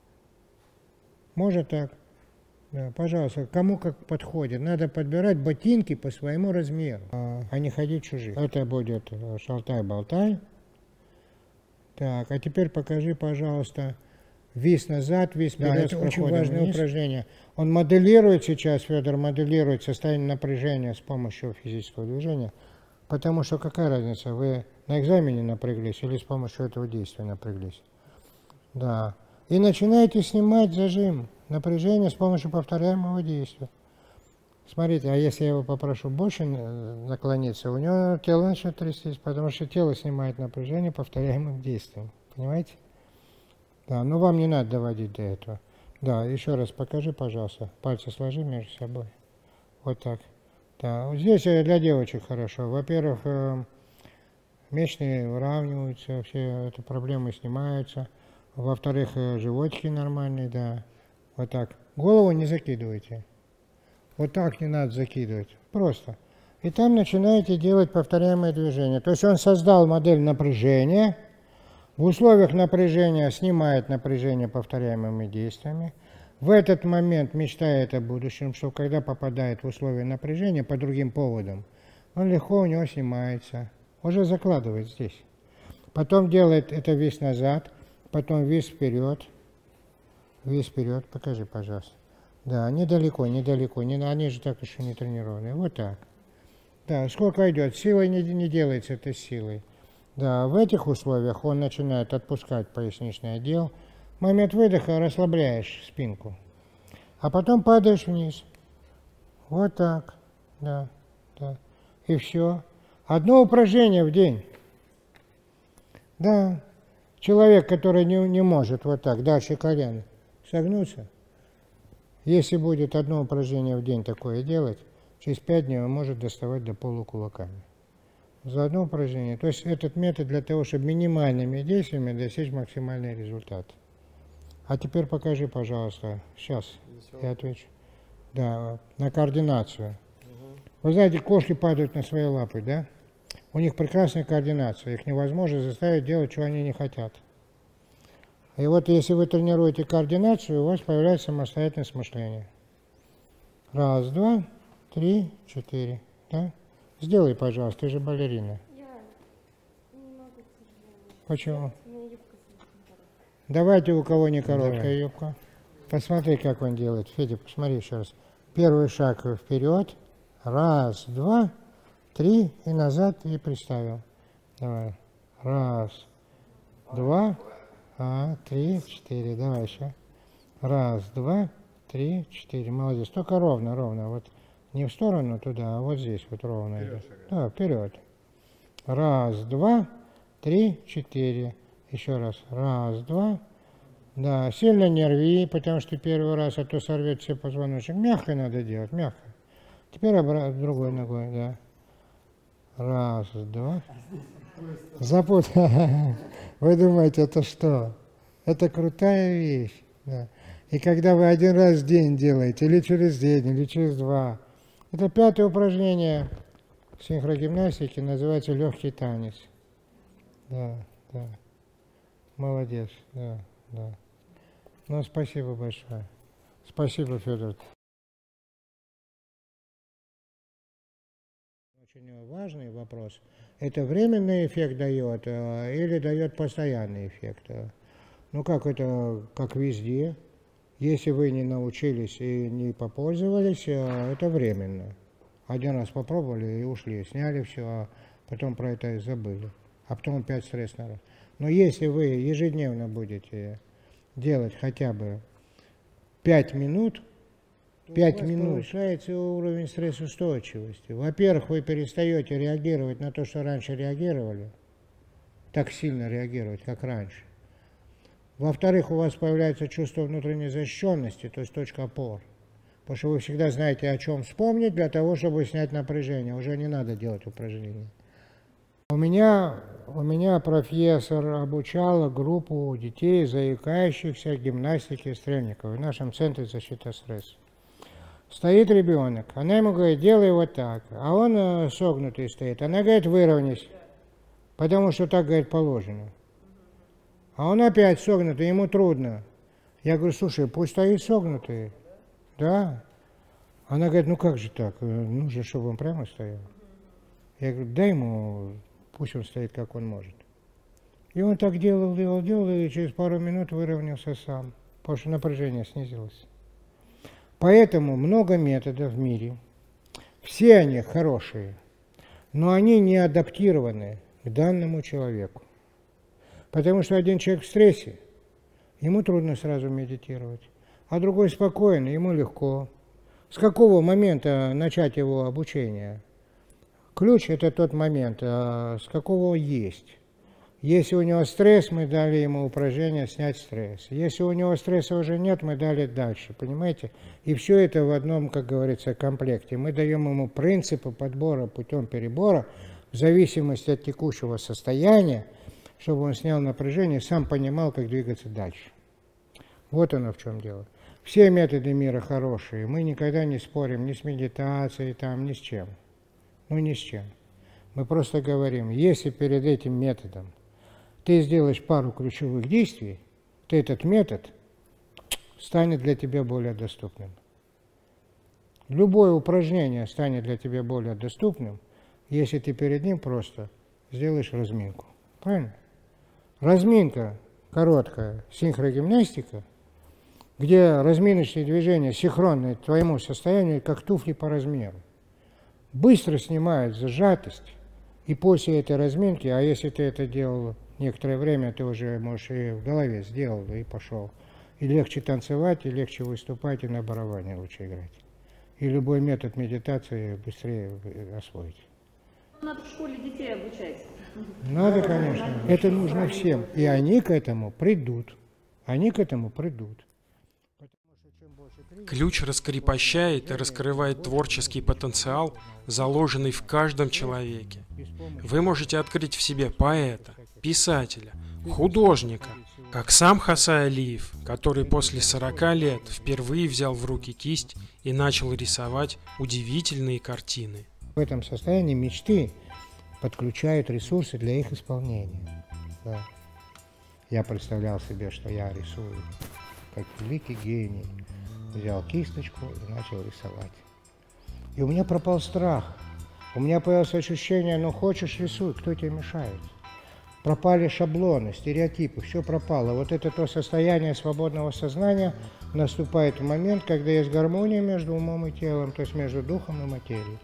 Может так. Да, пожалуйста, кому как подходит. Надо подбирать ботинки по своему размеру, а не ходить чужих. Это будет шалтай-болтай. Так, а теперь покажи, пожалуйста, вис назад, вис вперед. Да, это очень важное вниз. Упражнение. Он моделирует сейчас, Федор моделирует состояние напряжения с помощью физического движения. Потому что какая разница, вы на экзамене напряглись или с помощью этого действия напряглись? Да. И начинаете снимать зажим, напряжение с помощью повторяемого действия. Смотрите, а если я его попрошу больше наклониться, у него тело начнет трястись, потому что тело снимает напряжение повторяемым действием. Понимаете? Да, но вам не надо доводить до этого. Да, еще раз покажи, пожалуйста. Пальцы сложи между собой. Вот так. Да, вот здесь для девочек хорошо. Во-первых, месячные выравниваются, все эти проблемы снимаются. Во-вторых, животики нормальные, да. Вот так. Голову не закидывайте. Вот так не надо закидывать. Просто. И там начинаете делать повторяемые движения. То есть он создал модель напряжения. В условиях напряжения снимает напряжение повторяемыми действиями. В этот момент мечтает о будущем, что когда попадает в условия напряжения по другим поводам, он легко у него снимается. Уже закладывает здесь. Потом делает это вис назад, потом вис вперед. Вис вперед. Покажи, пожалуйста. Да, недалеко, недалеко. Не, они же так еще не тренированные. Вот так. Да, сколько идет. Силой не, не делается это силой. Да, в этих условиях он начинает отпускать поясничный отдел. В момент выдоха расслабляешь спинку. А потом падаешь вниз. Вот так. Да, да. И все. Одно упражнение в день. Да. Человек, который не, не может вот так, дальше колена, согнуться. Если будет одно упражнение в день такое делать, через пять дней он может доставать до полукулаками. За одно упражнение. То есть этот метод для того, чтобы минимальными действиями достичь максимальный результат. А теперь покажи, пожалуйста, сейчас я отвечу. Да, на координацию. Угу. Вы знаете, кошки падают на свои лапы, да? У них прекрасная координация. Их невозможно заставить делать, что они не хотят. И вот если вы тренируете координацию, у вас появляется самостоятельность мышления. Раз, два, три, четыре. Да? Сделай, пожалуйста, ты же балерина. Я не могу, к сожалению. Почему? У меня юбка слишком короткая. Давайте, у кого не короткая Давай. юбка. Посмотри, как он делает. Федя, посмотри еще раз. Первый шаг вперед. Раз, два, три, и назад, и приставил. Давай. Раз, два, а, три, четыре. Давай еще. Раз, два, три, четыре. Молодец. Только ровно, ровно. Вот не в сторону туда, а вот здесь вот ровно. Вперед, да, вперед. Раз, два, три, четыре. Еще раз. Раз, два. Да, сильно не рви, потому что первый раз, а то сорвет все позвоночник. Мягко надо делать, мягко. Теперь обратно, другой ногой, да. Раз, два. Запут. Вы думаете, это что? Это крутая вещь. Да. И когда вы один раз в день делаете, или через день, или через два. Это пятое упражнение синхрогимнастики, называется легкий танец. Да, да. Молодец, да, да. Ну, спасибо большое. Спасибо, Федор. Очень важный вопрос. Это временный эффект дает или дает постоянный эффект? Ну, как это, как везде. Если вы не научились и не попользовались, это временно. Один раз попробовали и ушли, сняли все, а потом про это и забыли. А потом опять стресс народ. Но если вы ежедневно будете делать хотя бы пять минут, пять минут, повышается уровень стрессоустойчивости. Во-первых, вы перестаете реагировать на то, что раньше реагировали, так сильно реагировать, как раньше. Во-вторых, у вас появляется чувство внутренней защищенности, то есть точка опор. Потому что вы всегда знаете, о чем вспомнить для того, чтобы снять напряжение. Уже не надо делать упражнения. У меня, у меня профессор обучала группу детей, заикающихся гимнастике Стрельникова в нашем центре защиты стресса. Стоит ребенок, она ему говорит, делай вот так, а он э, согнутый стоит. Она говорит, выровняйся, потому что так, говорит, положено. А он опять согнутый, ему трудно. Я говорю, слушай, пусть стоит согнутый. Да. Она говорит, ну как же так, нужно, чтобы он прямо стоял. Я говорю, дай ему, пусть он стоит, как он может. И он так делал, делал, делал, и через пару минут выровнялся сам, потому что напряжение снизилось. Поэтому много методов в мире, все они хорошие, но они не адаптированы к данному человеку. Потому что один человек в стрессе, ему трудно сразу медитировать, а другой спокойный, ему легко. С какого момента начать его обучение? Ключ – это тот момент, а с какого есть. Если у него стресс, мы дали ему упражнение снять стресс. Если у него стресса уже нет, мы дали дальше, понимаете? И все это в одном, как говорится, комплекте. Мы даем ему принципы подбора путем перебора в зависимости от текущего состояния, чтобы он снял напряжение, сам понимал, как двигаться дальше. Вот оно в чем дело. Все методы мира хорошие. Мы никогда не спорим ни с медитацией, там, ни с чем. Ну, ни с чем. Мы просто говорим, если перед этим методом ты сделаешь пару ключевых действий, то этот метод станет для тебя более доступным. Любое упражнение станет для тебя более доступным, если ты перед ним просто сделаешь разминку. Правильно? Разминка короткая, синхрогимнастика, где разминочные движения синхронны твоему состоянию, как туфли по размеру. Быстро снимает зажатость, и после этой разминки, а если ты это делал некоторое время, ты уже, можешь, и в голове сделал, и пошел. И легче танцевать, и легче выступать, и на барабане лучше играть. И любой метод медитации быстрее освоить. Надо в школе детей обучать. Надо, конечно. Это нужно всем. И они к этому придут. Они к этому придут. Ключ раскрепощает и раскрывает творческий потенциал, заложенный в каждом человеке. Вы можете открыть в себе поэта, писателя, художника, как сам Хасай Алиев, который после сорока лет впервые взял в руки кисть и начал рисовать удивительные картины. В этом состоянии мечты подключают ресурсы для их исполнения. Да. Я представлял себе, что я рисую как великий гений. Взял кисточку и начал рисовать. И у меня пропал страх. У меня появилось ощущение, ну хочешь рисуй, кто тебе мешает? пропали шаблоны, стереотипы, все пропало. Вот это то состояние свободного сознания наступает в момент, когда есть гармония между умом и телом, то есть между духом и материей.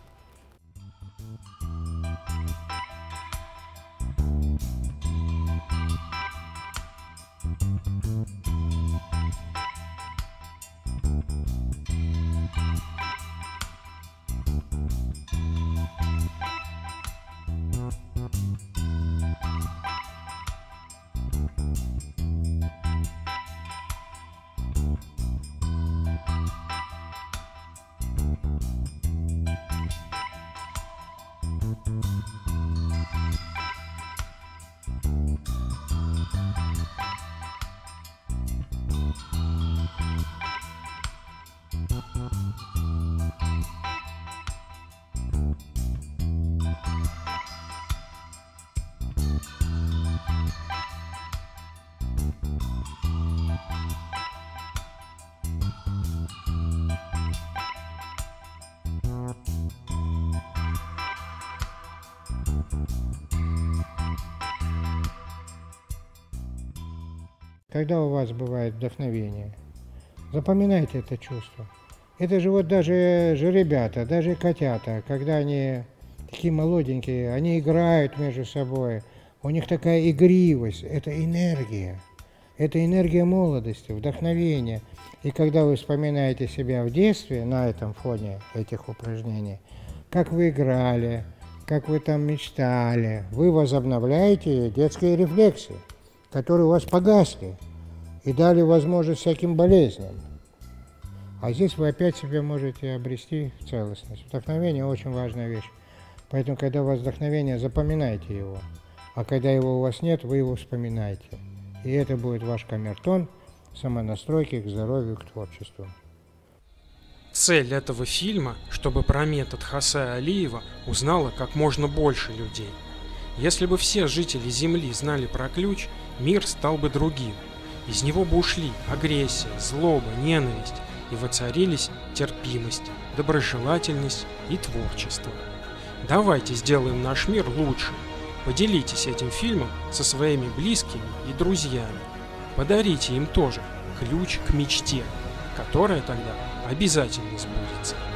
Когда у вас бывает вдохновение, запоминайте это чувство. Это же вот даже же ребята, даже котята, когда они такие молоденькие, они играют между собой, у них такая игривость, это энергия. Это энергия молодости, вдохновения. И когда вы вспоминаете себя в детстве на этом фоне этих упражнений, как вы играли, как вы там мечтали, вы возобновляете детские рефлексы, которые у вас погасли и дали возможность всяким болезням. А здесь вы опять себе можете обрести в целостность. Вдохновение очень важная вещь. Поэтому, когда у вас вдохновение, запоминайте его. А когда его у вас нет, вы его вспоминаете. И это будет ваш камертон самонастройки к здоровью, к творчеству. Цель этого фильма, чтобы про метод Хосе Алиева узнало как можно больше людей. Если бы все жители Земли знали про ключ, мир стал бы другим. Из него бы ушли агрессия, злоба, ненависть, и воцарились терпимость, доброжелательность и творчество. Давайте сделаем наш мир лучше. Поделитесь этим фильмом со своими близкими и друзьями. Подарите им тоже ключ к мечте, которая тогда обязательно сбудется.